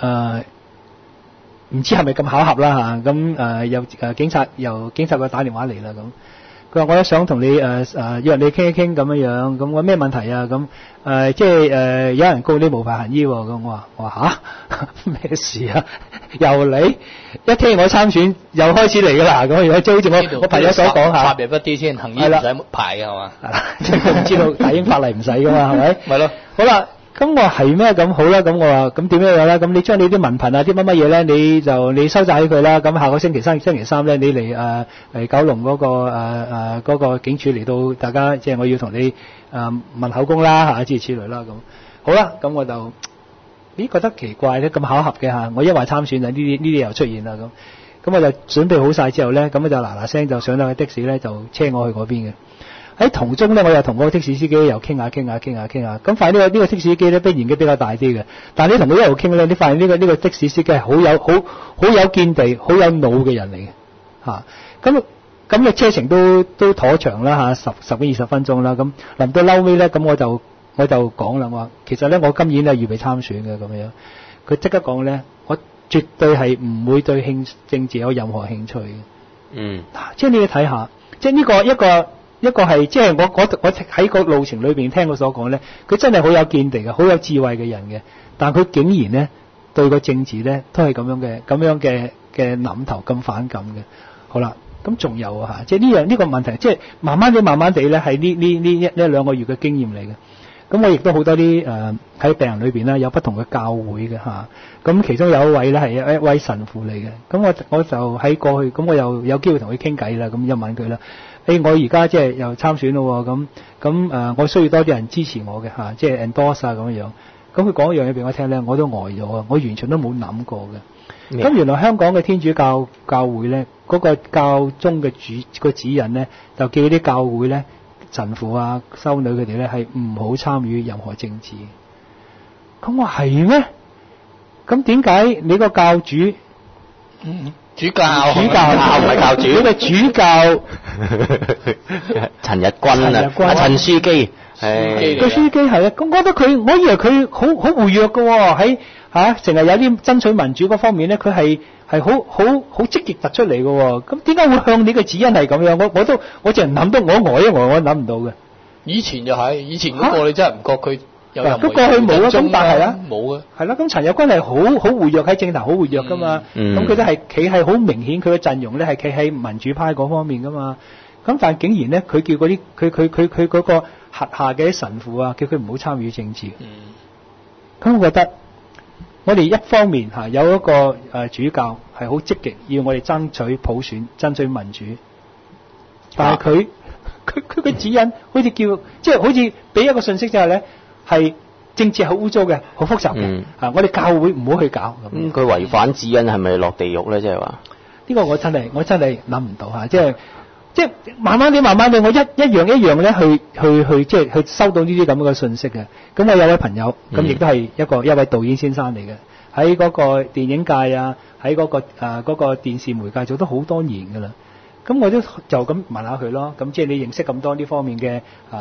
唔知係咪咁巧合啦嚇，咁有警察佢打電話嚟啦咁。佢話我想同你約你傾一傾咁樣，咁我咩問題啊？咁即係有人告你無牌行醫喎，咁我話嚇咩事啊？又嚟一聽我參選又開始嚟㗎啦，咁即係好似我朋友所講嚇， 差別不啲先，行醫唔使牌㗎係嘛？ 即係佢唔知道大英法例唔使㗎嘛，係咪？ 咪咯， 好啦。咁我係咩？咁好啦，咁我話咁點樣啦？咁你將你啲文憑啊，啲乜嘢咧，你收集起佢啦。咁下個星期三咧，你嚟九龍嗰個警署嚟到，大家即係我要同你問口供啦嚇，諸如此類啦咁。好啦，咁我就覺得奇怪咧，咁巧合嘅嚇。我一話參選就呢啲又出現啦咁。咁我就準備好晒之後咧，咁就嗱聲就上到去的士咧，就車我去嗰邊嘅。喺途中咧，我又同嗰個的士司機又傾下。咁發現呢個的士司機咧，年紀比較大啲嘅，但係你同佢一路傾咧，你發現呢個的士司機係好有見地、好有腦嘅人嚟嘅嚇。咁嘅車程都頗長啦嚇，十幾20分鐘啦。咁臨到嬲尾咧，咁我就講啦，我話其實咧我今年係預備參選嘅咁樣。佢即刻講咧，我絕對係唔會對政治有任何興趣嘅。即係你要睇下，即係呢個一個係即係我喺個路程裏邊聽佢所講咧，佢真係好有見地嘅，好有智慧嘅人嘅。但佢竟然咧對個政治咧都係咁樣嘅諗頭咁反感嘅。好啦，咁仲有啊嚇，即係呢個問題，即係慢慢地咧係呢1-2個月嘅經驗嚟嘅。咁我亦都好多啲喺病人裏邊咧有不同嘅教會嘅嚇。咁其中有一位咧係一位神父嚟嘅。咁我就喺過去，咁我又有機會同佢傾偈啦。咁就問佢啦。我而家即係又參選咯，咁我需要多啲人支持我嘅嚇，即係 endorse 啊咁樣。咁佢講一樣嘢俾我聽咧，我都呆咗啊！我完全都冇諗過嘅。咁原來香港嘅天主教會咧，嗰個教宗嘅指引咧，就叫啲教會咧神父啊、修女佢哋咧係唔好參與任何政治。咁我係咩？咁點解你個教主？ 主教唔係教主， 呢個主教陳日君啊，陳書記， 個書記係啊，咁我覺得我以為佢好活躍嘅喎，喺成日有啲爭取民主嗰方面咧，佢係好積極突出嚟嘅喎。咁點解會向你嘅指引係咁樣？我淨係諗到我諗唔到嘅。 以前就係，以前嗰個你真係唔覺佢有任何。 咁過去冇啊，咁但係啊， 冇嘅。係啦，咁陳日君係好活躍喺政壇，好活躍噶嘛。咁佢都係企喺好明顯，佢嘅陣容咧係企喺民主派嗰方面噶嘛。咁但係竟然咧，佢叫嗰啲佢嗰個轄下嘅神父啊，叫佢唔好參與政治。咁我覺得我哋一方面有一個主教係好積極要我哋爭取普選、爭取民主，但係佢嘅指引好似叫即係好似俾一個信息就係咧係政治好污糟嘅，好複雜嘅。我哋教會唔好去搞。 咁佢違反指引係咪落地獄咧？即係話呢個我真係諗唔到嚇，即係慢慢地，我一樣咧去即係去收到呢啲咁嘅信息嘅。咁我有位朋友，咁亦都係一位導演先生嚟嘅，喺嗰個電影界啊，喺嗰個電視媒介做咗好多年㗎啦。咁我都就咁問下佢咯。咁即係你認識咁多呢方面嘅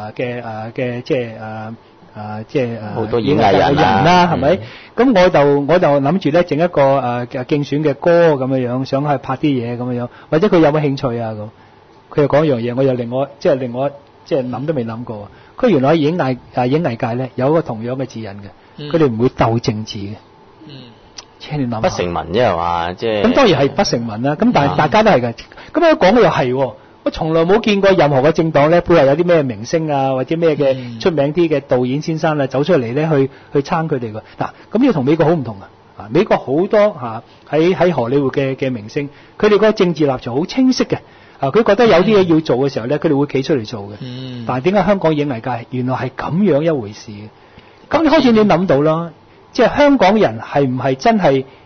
即係好多演藝人啦，係咪？咁我就諗住咧整一個競選嘅歌咁樣，想去拍啲嘢咁樣，或者佢有冇興趣啊咁？佢又講一樣嘢，我又令我諗都未諗過。佢原來喺演藝界咧有一個同樣嘅指引嘅，佢哋唔會鬥政治嘅。你諗下不成文啫係嘛？即係咁當然係不成文啦。咁但係大家都係嘅。咁我講嘅又係，我從來冇見過任何嘅政黨咧背後有啲咩明星啊，或者咩嘅出名啲嘅導演先生啊走出嚟咧去撐佢哋㗎。嗱，咁要同美國好唔同啊！美國好多喺荷里活嘅明星，佢哋嗰個政治立場好清晰嘅。佢覺得有啲嘢要做嘅時候咧，佢哋會企出嚟做嘅。但係點解香港演藝界原來係咁樣一回事嘅？咁開始你諗到啦，即係香港人係唔係真係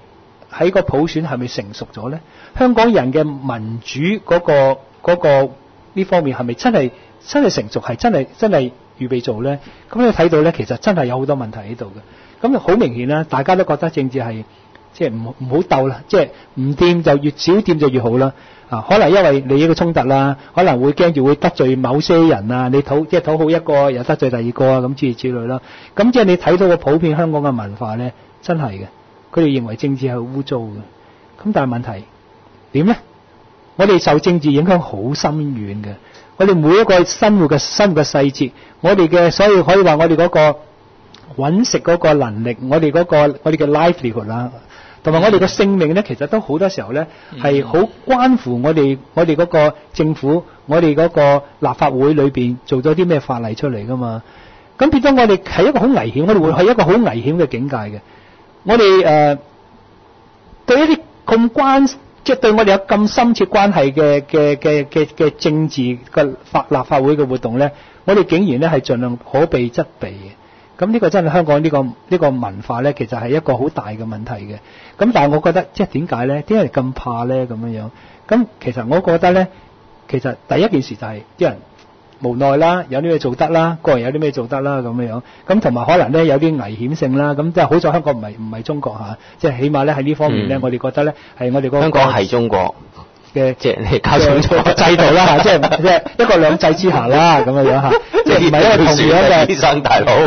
喺個普選係咪成熟咗咧？香港人嘅民主嗰個呢方面係咪真係成熟，係真係預備做咧？咁你睇到咧，其實真係有好多問題喺度嘅。咁好明顯啦，大家都覺得政治係即係唔好鬥啦，即係唔掂就越少掂就越好啦。可能因為利益嘅衝突啦，可能會驚住會得罪某些人啊，你討好一個又得罪第二個啊，咁之類啦。咁即係你睇到個普遍香港嘅文化咧，真係嘅，佢哋認為政治係污糟嘅。咁但係問題點咧？我哋受政治影響好深遠嘅，我哋每一個生活嘅細節，我哋嘅所以可以話我哋嗰個揾食嗰個能力，我哋嘅 livelihood 啦，同埋我哋嘅性命咧，其實都好多時候咧係好關乎我哋嗰個政府，我哋嗰個立法會裏邊做咗啲咩法例出嚟噶嘛。咁變咗我哋係一個好危險，我哋會係一個好危險嘅境界嘅。我哋對一啲咁即係對我哋有咁深切關係嘅政治嘅立法會嘅活動咧，我哋竟然咧係盡量可避則避嘅。咁呢個真係香港呢個文化咧，其實係一個好大嘅問題嘅。咁但係我覺得即係點解咧？點解咁怕咧？咁樣咁其實我覺得咧，其實第一件事就係啲人無奈啦，有啲咩做得啦，個人有啲咩做得啦咁樣。咁同埋可能咧有啲危險性啦。咁即係好在香港唔係中國嚇，即係起碼咧喺呢方面咧，我哋覺得咧係我哋香港係中國嘅即係加上咗制度啦嚇，即係一國兩制之下啦咁樣嚇，即係唔係一個同樣嘅醫生大佬。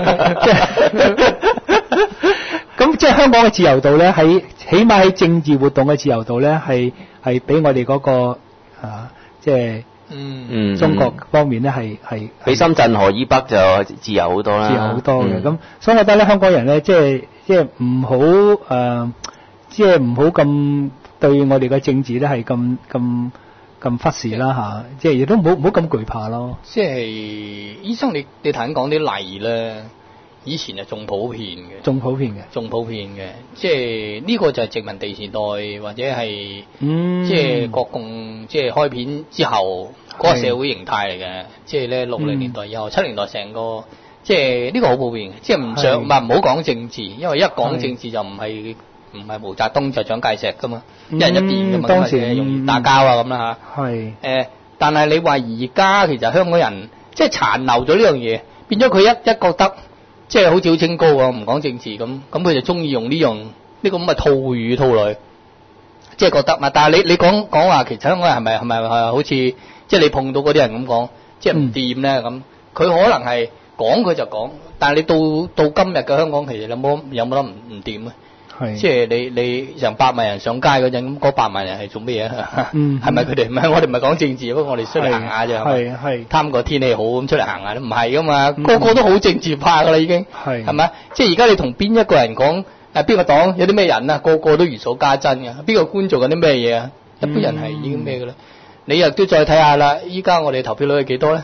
咁即係香港嘅自由度咧，起碼喺政治活動嘅自由度咧，係比我哋嗰個即係中國方面咧係比深圳河以北就自由好多啦， 自由好多嘅。咁所以我覺得咧，香港人咧即係唔好唔好咁對我哋嘅政治咧係咁忽視啦嚇，即係亦都唔好咁懼怕咯。 即係醫生，你頭先講啲例咧。以前就仲普遍嘅，仲普遍嘅，即係呢個就係殖民地時代或者係即係國共即係開片之後嗰個社會形態嚟嘅，即係咧60年代以後70年代成個即係呢個好普遍嘅，即係唔好講政治，因為一講政治就唔係毛澤東就蔣介石噶嘛，一人一邊噶嘛，當時容易打交啊咁啦嚇。但係你話而家其實香港人即係殘留咗呢樣嘢，變咗佢一覺得。即係好似好清高啊，唔講政治咁佢就中意用呢個咁嘅套語套來，即係覺得嘛。但係你講話，其實香港人係咪好似即係你碰到嗰啲人咁講，即係唔掂咧咁？佢可能係講佢就講，但係你到今日嘅香港，其實有冇得唔掂啊？即係你成100萬人上街嗰陣，咁嗰100萬人係做咩嘢啊？係咪佢哋？唔係我哋唔係講政治，不過我哋出嚟行下啫。係貪個天氣好咁出嚟行下都唔係噶嘛，個個都好政治化噶啦已經。係咪？即係而家你同邊一個人講邊個黨有啲咩人啊？個個都如數家珍嘅。邊個官做緊啲咩嘢啊？一般人係已經咩嘅啦。你又都再睇下啦，依家我哋投票率係幾多咧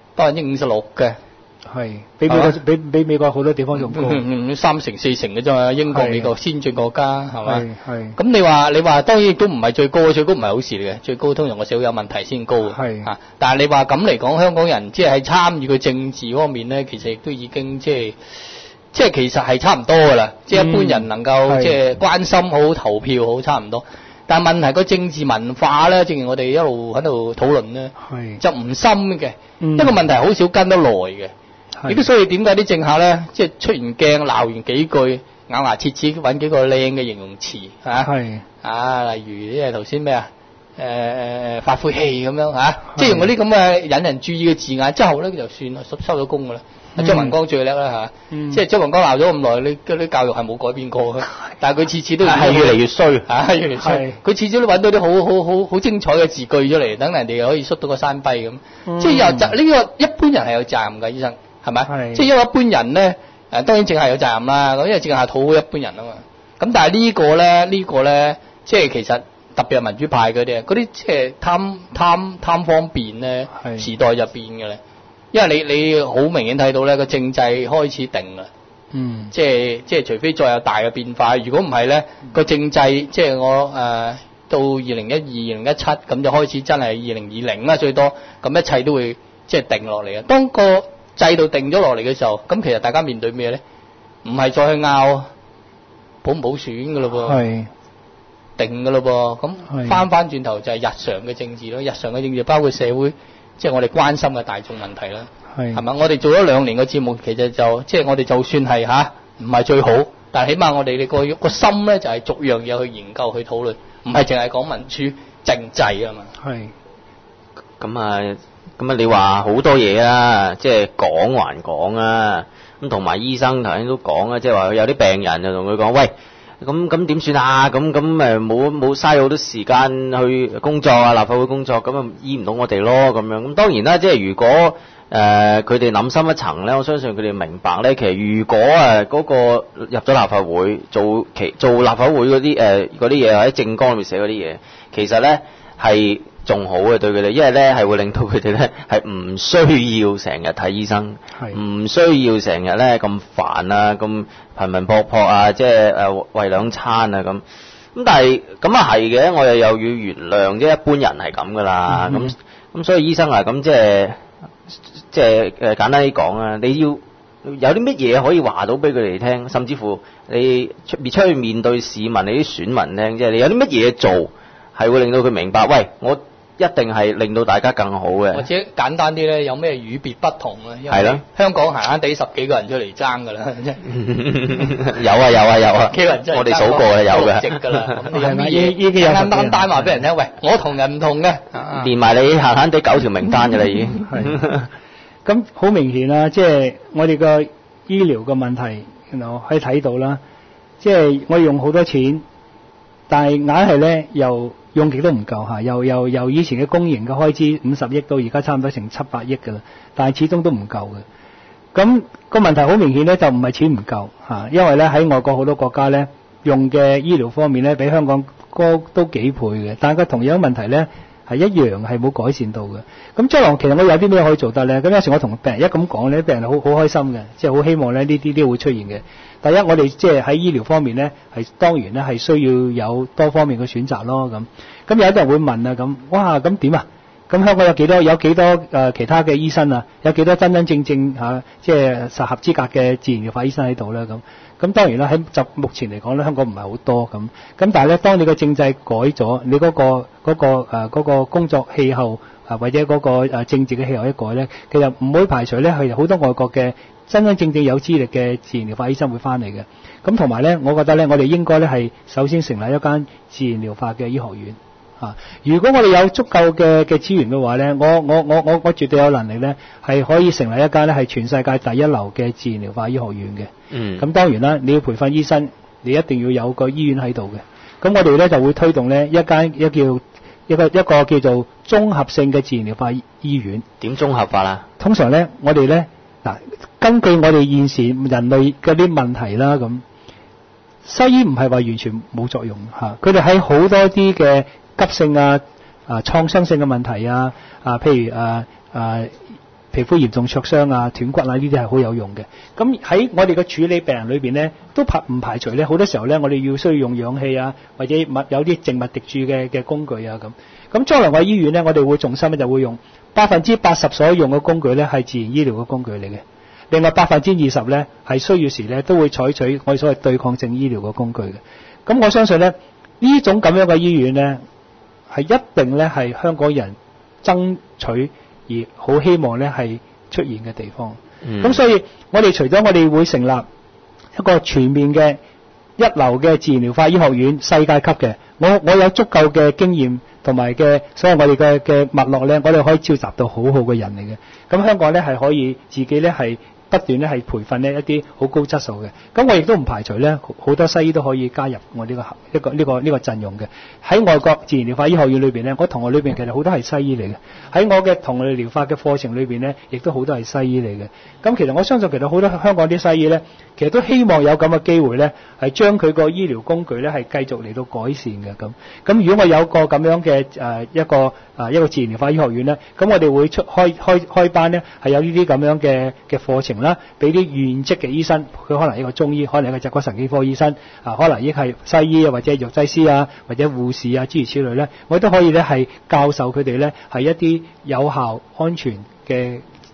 ？56%嘅。係比美國好多地方仲高，3成4成嘅啫嘛。英國、美國先進國家係咪？係。咁你話當然亦都唔係最高唔係好事嚟嘅，最高通常個社會有問題先高。係。但係你話咁嚟講，香港人即係參與佢政治方面咧，其實亦都已經即係其實係差唔多㗎啦。即係一般人能夠即係關心好、投票好，差唔多。但係問題個政治文化咧，正如我哋一路喺度討論咧，就唔深嘅。一個問題好少跟得耐嘅。亦都所以點解啲政客咧，即係出完鏡鬧完幾句，咬牙切齒揾幾個靚嘅形容詞嚇，例如即係頭先咩發晦氣咁樣嚇，即係用嗰啲咁嘅引人注意嘅字眼之後咧，就算啦，收咗工㗎啦。張文光最叻啦嚇，即係張文光鬧咗咁耐，你嗰啲教育係冇改變過嘅，但係佢次次都係越嚟越衰嚇，越嚟越衰。佢次次都揾到啲好精彩嘅字句出嚟，等人哋可以縮到個山跛咁。即係呢個一般人係有責任㗎，醫生。係咪？即係因為一般人咧，當然政客有責任啦。咁因為政客討好一般人啊嘛。咁但係呢個咧，即係其實特別係民主派嗰啲即係貪方便咧，時代就變嘅咧。因為你好明顯睇到咧，個政制開始定啦。即係除非再有大嘅變化，如果唔係咧，個政制即係我到2012、2017咁就開始真係2020啦最多，咁一切都會即係定落嚟嘅。當個制度定咗落嚟嘅時候，咁其實大家面對咩咧？唔係再去拗普唔普選㗎咯噃， 定㗎咯噃。咁翻轉頭就係日常嘅政治咯，日常嘅政治包括社會，即係我哋關心嘅大眾問題啦。係咪？我哋做咗2年嘅節目，其實就即係我哋就算係唔係最好，但係起碼我哋個心咧就係逐樣嘢去研究去討論，唔係淨係講民主政制啊嘛。係。 咁啊，你話好多嘢啦，即係講還講啊。咁同埋醫生頭先都講啊，即係話有啲病人就同佢講，喂，咁點算啊？咁冇嘥好多時間去工作啊，立法會工作，咁啊醫唔到我哋咯咁樣。咁當然啦，即係如果佢哋諗深一層咧，我相信佢哋明白咧，其實如果嗰個入咗立法會做立法會嗰啲嘢喺政綱裏面寫嗰啲嘢，其實咧係仲好嘅對佢哋，因為咧係會令到佢哋咧係唔需要成日睇醫生，唔需要成日咧咁煩啊，咁頻頻撲撲啊，即係餵2餐啊咁。咁但係咁啊係嘅，我又要原諒，即係一般人係咁噶啦。咁所以醫生啊，咁即係簡單啲講啊，你要有啲乜嘢可以話到俾佢哋聽，甚至乎你出去面對市民、你啲選民聽，即係你有啲乜嘢做係會令到佢明白，喂，我一定係令到大家更好嘅。或者簡單啲咧，有咩與別不同啊？因為香港閒閒地10幾個人出嚟爭㗎啦， 有啊，我哋數過啦，有嘅。 值㗎啦，咁有乜嘢簡單單話俾人聽？喂，我同人唔同嘅， 連埋你閒閒地9條名單㗎啦已經。 咁好明顯啦，即係我哋個醫療嘅問題，可以睇到啦。即係我用好多錢，但係硬係咧又用極都唔夠嚇，由以前嘅公營嘅開支50億到而家差唔多成700億㗎啦，但係始終都唔夠嘅。咁個問題好明顯咧，就唔係錢唔夠嚇，因為咧喺外國好多國家咧用嘅醫療方面咧，比香港高都幾倍嘅，但係佢同樣問題咧係一樣係冇改善到嘅。咁將來其實我有啲咩可以做得咧？咁有時我同病人一咁講咧，病人好開心嘅，即係好希望咧呢啲都會出現嘅。第一，我哋即係喺醫療方面咧，係當然咧係需要有多方面嘅選擇咯。咁有啲人會問啊，咁哇咁點啊？咁香港有幾多其他嘅醫生啊？有幾多真真正正即係實合資格嘅自然療法醫生喺度咧？咁當然啦，喺目前嚟講咧，香港唔係好多咁。但係咧，當你個政制改咗，你嗰個工作氣候或者嗰個政治嘅氣候一改咧，其實唔會排除咧係好多外國嘅真真正正有資歷嘅自然療法醫生會翻嚟嘅。咁同埋咧，我覺得咧，我哋應該咧係首先成立一間自然療法嘅醫學院。如果我哋有足夠嘅資源嘅話咧，我絕對有能力咧係可以成立一間咧係全世界第一流嘅自然療法醫學院嘅。咁當然啦，你要培訓醫生，你一定要有個醫院喺度嘅。咁我哋咧就會推動咧一個叫做綜合性嘅自然療法醫院。點綜合法啊？通常咧，我哋咧根據我哋現時人類嗰啲問題啦，咁西醫唔係話完全冇作用嚇，佢哋喺好多啲嘅急性創傷性嘅問題譬如皮膚嚴重灼傷斷骨呢啲係好有用嘅。咁喺我哋嘅處理病人裏邊咧，都唔排除咧好多時候咧，我哋需要用氧氣或者有啲靜脈滴注嘅工具咁將來我醫院咧，我哋會重心咧就會用80%所用嘅工具咧係自然醫療嘅工具嚟嘅，另外20%咧係需要時咧都會採取我哋所謂對抗性醫療嘅工具嘅。咁我相信咧呢種咁樣嘅醫院咧，係一定咧係香港人爭取而好希望咧係出現嘅地方。咁所以我哋除咗我哋會成立一個全面嘅一流嘅自然療法醫學院，世界級嘅，我有足夠嘅經驗同埋嘅所謂我哋嘅脈絡咧，我哋可以召集到好好嘅人嚟嘅。咁香港咧係可以自己咧係不斷咧係培訓呢一啲好高質素嘅。咁我亦都唔排除咧好多西醫都可以加入我呢個陣容嘅。喺外國自然療法醫學院裏邊咧，我同學裏邊其實好多係西醫嚟嘅。喺我嘅同類療法嘅課程裏邊咧，亦都好多係西醫嚟嘅。咁其實我相信其實好多香港啲西醫咧，其實都希望有咁嘅機會咧，係將佢個醫療工具咧係繼續嚟到改善嘅。咁如果我有個咁樣嘅一個自然療法醫學院咧，咁我哋會開班咧係有呢啲咁樣嘅課程啦，俾啲現職嘅醫生，佢可能一個中醫，可能一個脊骨神經科醫生，可能亦係西醫或者藥劑師或者護士諸如此類咧，我都可以咧係教授佢哋咧係一啲有效安全嘅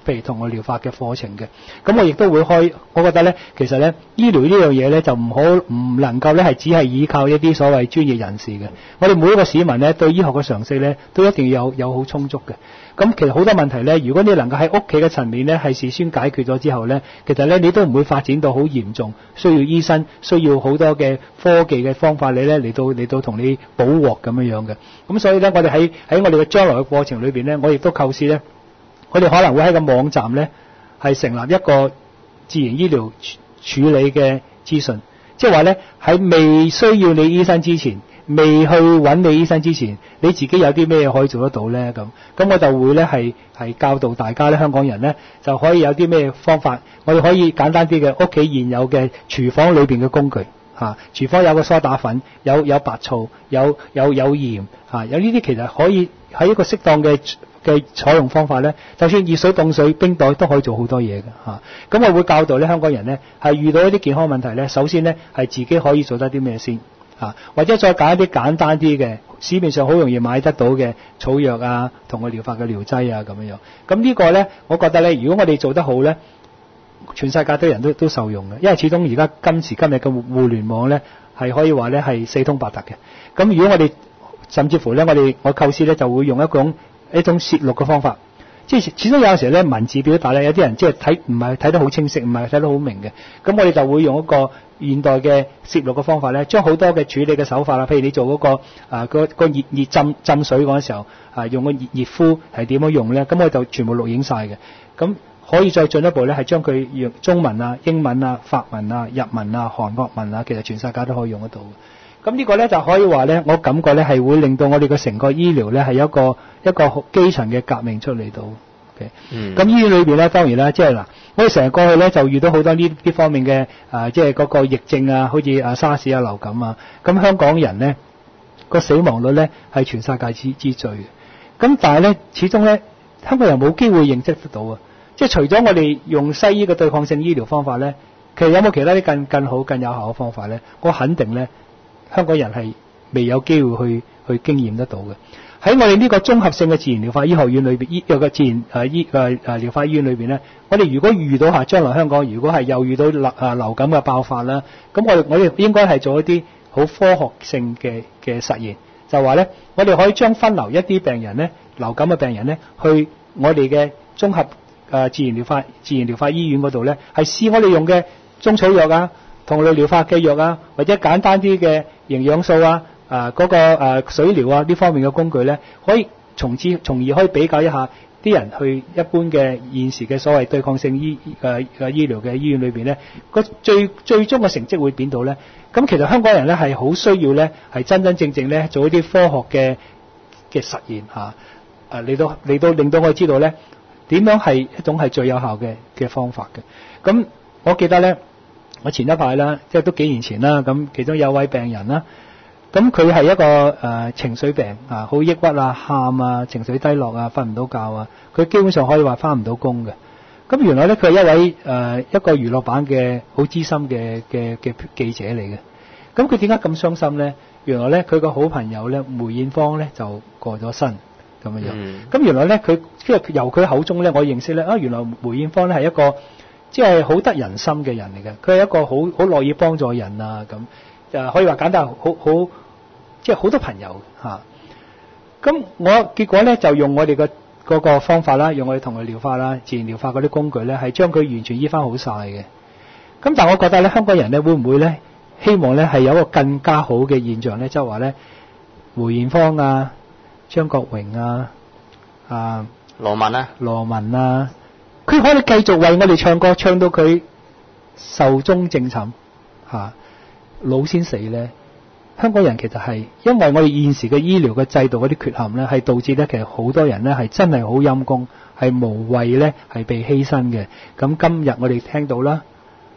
譬如同我療法嘅課程嘅。咁我亦都會開，我覺得咧，其實咧醫療呢樣嘢咧就唔能夠咧係只係依靠一啲所謂專業人士嘅。我哋每一個市民咧對醫學嘅常識咧都一定要有好充足嘅。咁其實好多問題咧，如果你能夠喺屋企嘅層面咧係事先解決咗之後咧，其實咧你都唔會發展到好嚴重，需要醫生，需要好多嘅科技嘅方法嚟到同你補鑊咁樣嘅。咁所以咧，我哋喺我哋嘅將來嘅過程裏邊咧，我亦都構思咧，我哋可能會喺個網站咧係成立一個自然醫療處理嘅資訊，即係話咧喺未需要你醫生之前，未去揾你醫生之前，你自己有啲咩可以做得到咧？咁我就會咧係教導大家咧，香港人咧就可以有啲咩方法，我哋可以簡單啲嘅屋企現有嘅廚房裏邊嘅工具嚇，廚房有個梳打粉，有白醋，有鹽嚇，有呢啲其實可以喺一個適當嘅採用方法咧，就算熱水、凍水、冰袋都可以做好多嘢嘅嚇。咁我會教導咧香港人咧係遇到一啲健康問題咧，首先咧係自己可以做得啲咩先。或者再揀一啲簡單啲嘅，市面上好容易買得到嘅草藥啊，同個療法嘅療劑啊咁樣。咁呢個咧，我覺得咧，如果我哋做得好咧，全世界啲人都受用嘅，因為始終而家今時今日嘅互聯網咧，係可以話咧係四通八達嘅。咁如果我哋甚至乎咧，我構思咧就會用一種攝錄嘅方法。即係始終有陣時咧文字表達咧，有啲人即係唔係睇得好清晰，唔係睇得好明嘅。咁我哋就會用一個現代嘅攝錄嘅方法咧，將好多嘅處理嘅手法啦，譬如你做嗰個熱浸水嗰陣時候，用個熱敷係點樣用咧？咁我就全部錄影晒嘅。咁可以再進一步咧，係將佢用中文啊、英文啊、法文啊、日文啊、韓國文啊，其實全世界都可以用得到嘅。咁呢個咧就可以話咧，我感覺咧係會令到我哋嘅成個醫療咧係一個基層嘅革命出嚟到。咁醫院裏邊咧，當然啦，即係嗱，我哋成日過去咧就遇到好多呢方面嘅即係嗰個疫症啊，好似沙士啊、流感啊。咁香港人咧個死亡率咧係全世界之最嘅。咁但係咧，始終咧香港人冇機會認識得到啊。即係除咗我哋用西醫嘅對抗性醫療方法咧，其實有冇其他啲更好、更有效嘅方法咧？我肯定咧，香港人係未有機會去經驗得到嘅。喺我哋呢個綜合性嘅自然療法醫學院裏邊，有個自然療法醫院裏邊咧，我哋如果遇到將來香港如果係又遇到流感嘅爆發啦，咁我哋應該係做一啲好科學性嘅實驗，就話咧，我哋可以將分流一啲病人咧，流感嘅病人咧，去我哋嘅綜合自然療法醫院嗰度咧，係試我哋用嘅中草藥啊、同類療法嘅藥啊，或者簡單啲嘅營養素啊。水療啊呢方面嘅工具咧，可以從而可以比較一下啲人去一般嘅現時嘅所謂對抗性醫療嘅醫院裏邊咧，個最終嘅成績會變到咧。咁其實香港人咧係好需要咧係真正咧做一啲科學嘅實驗嚟到令到我哋知道咧點樣係一種係最有效嘅方法嘅。咁我記得咧，我前一排啦，即係都幾年前啦，咁其中有位病人啦。咁佢係一個情緒病好抑鬱啊、喊啊、情緒低落啊、瞓唔到覺啊，佢基本上可以話返唔到工嘅。咁原來咧佢係一位一個娛樂版嘅好資深嘅記者嚟嘅。咁佢點解咁傷心咧？原來咧佢個好朋友咧梅艷芳咧就過咗身咁樣。咁原來咧佢即係由佢口中咧我認識咧原來梅艷芳咧係一個即係好得人心嘅人嚟嘅。佢係一個好樂意幫助人啊咁，可以話簡單好即係好多朋友咁我結果咧就用我哋嘅嗰個方法啦，用我哋同佢療法啦、自然療法嗰啲工具咧，係將佢完全醫翻好晒嘅。咁但係我覺得咧，香港人咧會唔會咧希望咧係有一個更加好嘅現象咧，即係話咧梅艷芳啊、張國榮啊、羅文啊，佢可以繼續為我哋唱歌，唱到佢壽終正寢老先死咧。香港人其實係因為我哋現時嘅醫療嘅制度嗰啲缺陷咧，係導致咧其實好多人咧係真係好陰功，係無謂咧係被犧牲嘅。咁今日我哋聽到啦，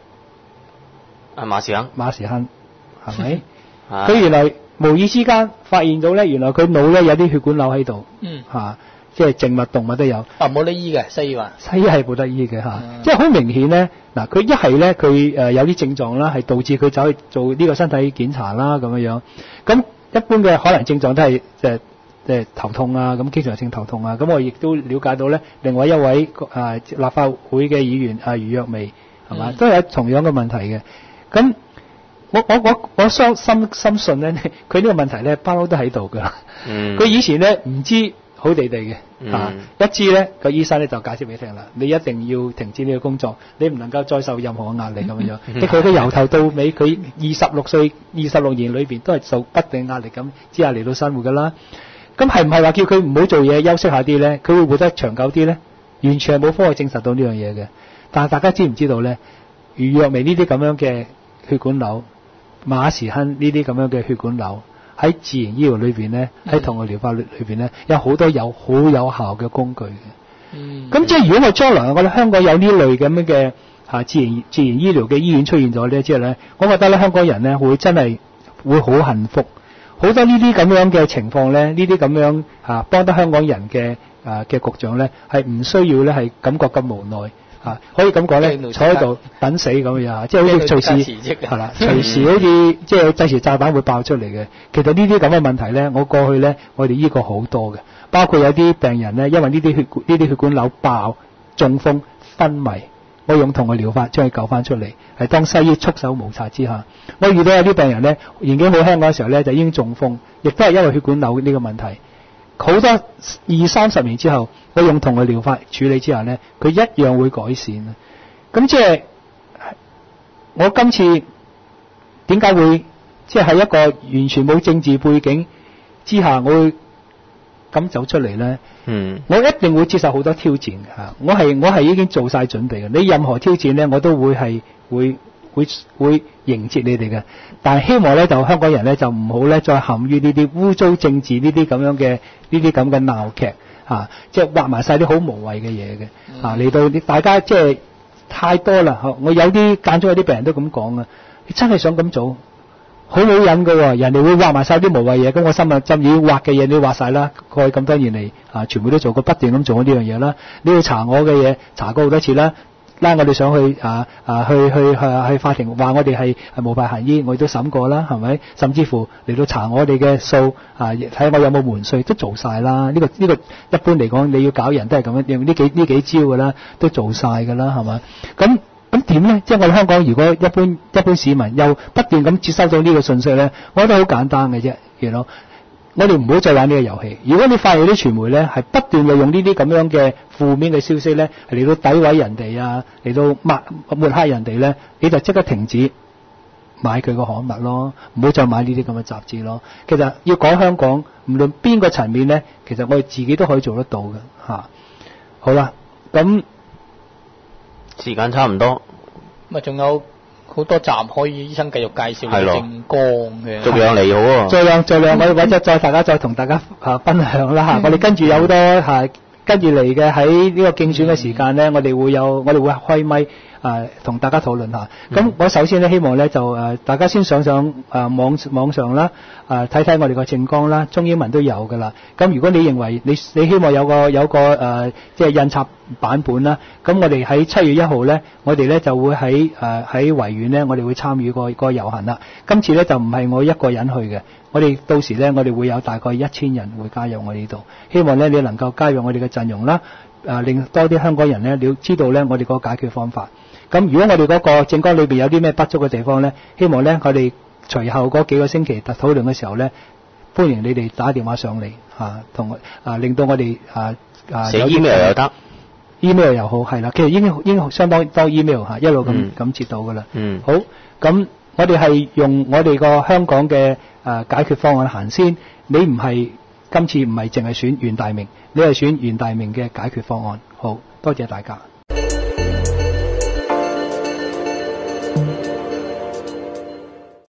馬時亨係咪？佢原來無意之間發現到咧，原來佢腦咧有啲血管瘤喺度，即係靜脈動脈都有。 冇得醫嘅，西醫話。西醫係冇得醫嘅即係好明顯咧。嗱，佢一係咧佢有啲症狀啦，係導致佢走去做呢個身體檢查啦咁樣。咁一般嘅可能症狀都係頭痛啊，咁經常性頭痛啊，咁我亦都了解到咧，另外一位立法會嘅議員余若薇係嘛，都有同樣嘅問題嘅。咁我深信咧，佢呢個問題咧不嬲都喺度噶。佢以前咧唔知好地地嘅，一知咧個醫生咧就解釋俾你聽啦，你一定要停止呢個工作，你唔能夠再受任何嘅壓力咁樣。佢都由頭到尾，佢26年裏邊都係受不定壓力咁之下嚟到生活噶啦。咁係唔係話叫佢唔好做嘢休息下啲咧？佢會活得長久啲咧？完全係冇科學證實到呢樣嘢嘅。但係大家知唔知道咧？余若薇呢啲咁樣嘅血管瘤、馬時亨呢啲咁樣嘅血管瘤喺自然醫療裏邊咧，喺同類療法裏邊咧，有好多好有效嘅工具嘅。咁即係如果我將來我覺得香港有呢類咁樣嘅自然醫療嘅醫院出現咗咧之後咧，我覺得咧香港人咧會真係會好幸福。好多呢啲咁樣嘅情況咧，呢啲咁樣幫得香港人嘅局長咧，係唔需要咧係感覺咁無奈。可以咁講咧，坐喺度等死咁樣，即係好似隨時係啦，隨時好似即係計時炸彈會爆出嚟嘅。其實呢啲咁嘅問題咧，我過去咧我哋醫過好多嘅，包括有啲病人咧，因為呢啲血管瘤爆、中風、昏迷，我用同個療法將佢救翻出嚟，係當西醫束手無策之下。我遇到有啲病人咧，年紀好輕嗰時候咧就已經中風，亦都係因為血管瘤呢個問題。好多20-30年之後，我用同個療法處理之下咧，佢一樣會改善。咁即係我今次點解會即係喺一個完全冇政治背景之下，我會咁走出嚟咧？我一定會接受好多挑戰嚇。我係已經做晒準備嘅。你任何挑戰咧，我都會係會迎接你哋嘅。但係希望咧，就香港人咧就唔好咧再陷於呢啲污糟政治呢啲咁樣嘅鬧劇即係畫埋晒啲好無謂嘅嘢嘅嚟到大家即係太多啦。我有啲間中有啲病人都咁講啊，你真係想咁做？好冇癮㗎喎，人哋會畫埋晒啲無謂嘢，咁我心諗針要畫嘅嘢你畫晒啦，過去咁多年嚟全部都做過，不斷咁做呢樣嘢啦。你要查我嘅嘢，查過好多次啦，拉我哋上去去法庭話我哋係無牌行醫，我哋都審過啦，係咪？甚至乎嚟到查我哋嘅數睇我有冇瞞稅，都做晒啦。呢個一般嚟講，你要搞人都係咁樣用呢幾招㗎啦，都做晒㗎啦，係咪？咁點咧？即係我哋香港，如果一般市民又不斷咁接收到呢個信息咧，我覺得好簡單嘅啫。我哋唔好再玩呢個遊戲。如果你發現啲傳媒咧係不斷利用呢啲咁樣嘅負面嘅消息咧，嚟到詆毀人哋嚟到抹黑人哋咧，你就即刻停止買佢個刊物咯，唔好再買呢啲咁嘅雜誌咯。其實要講香港，無論邊個層面咧，其實我哋自己都可以做得到嘅。好啦，咁。 時間差唔多， 咁仲有好多集可以醫生繼續介紹你正光嘅， 逐樣嚟好喎。 盡量我哋揾咗大家再同大家分享啦我哋跟住有好多跟住嚟嘅喺呢個競選嘅時間咧，我哋會開咪同大家討論下。咁我首先咧希望咧就大家先上網上啦，睇睇我哋個政綱啦，中英文都有噶啦。咁如果你認為你希望有個即係印刷版本啦，咁我哋喺7月1號咧，我哋咧就會喺維園咧，我哋會參與個遊行啦。今次咧就唔係我一個人去嘅，我哋到時咧我哋會有大概1000人會加入我呢度，希望咧你能夠加入我哋嘅陣容啦，令多啲香港人咧了知道咧我哋個解決方法。咁如果我哋嗰個政綱裏邊有啲咩不足嘅地方咧，希望咧我哋隨後嗰幾個星期討論嘅時候咧，歡迎你哋打電話上嚟同令到我哋寫 email 又得 ，email 又好係啦，其實已經相當多 email 一路咁接到噶啦。好，咁我哋係用我哋個香港嘅解決方案行先。你今次唔係淨係選袁大明，你係選袁大明嘅解決方案。好多謝大家。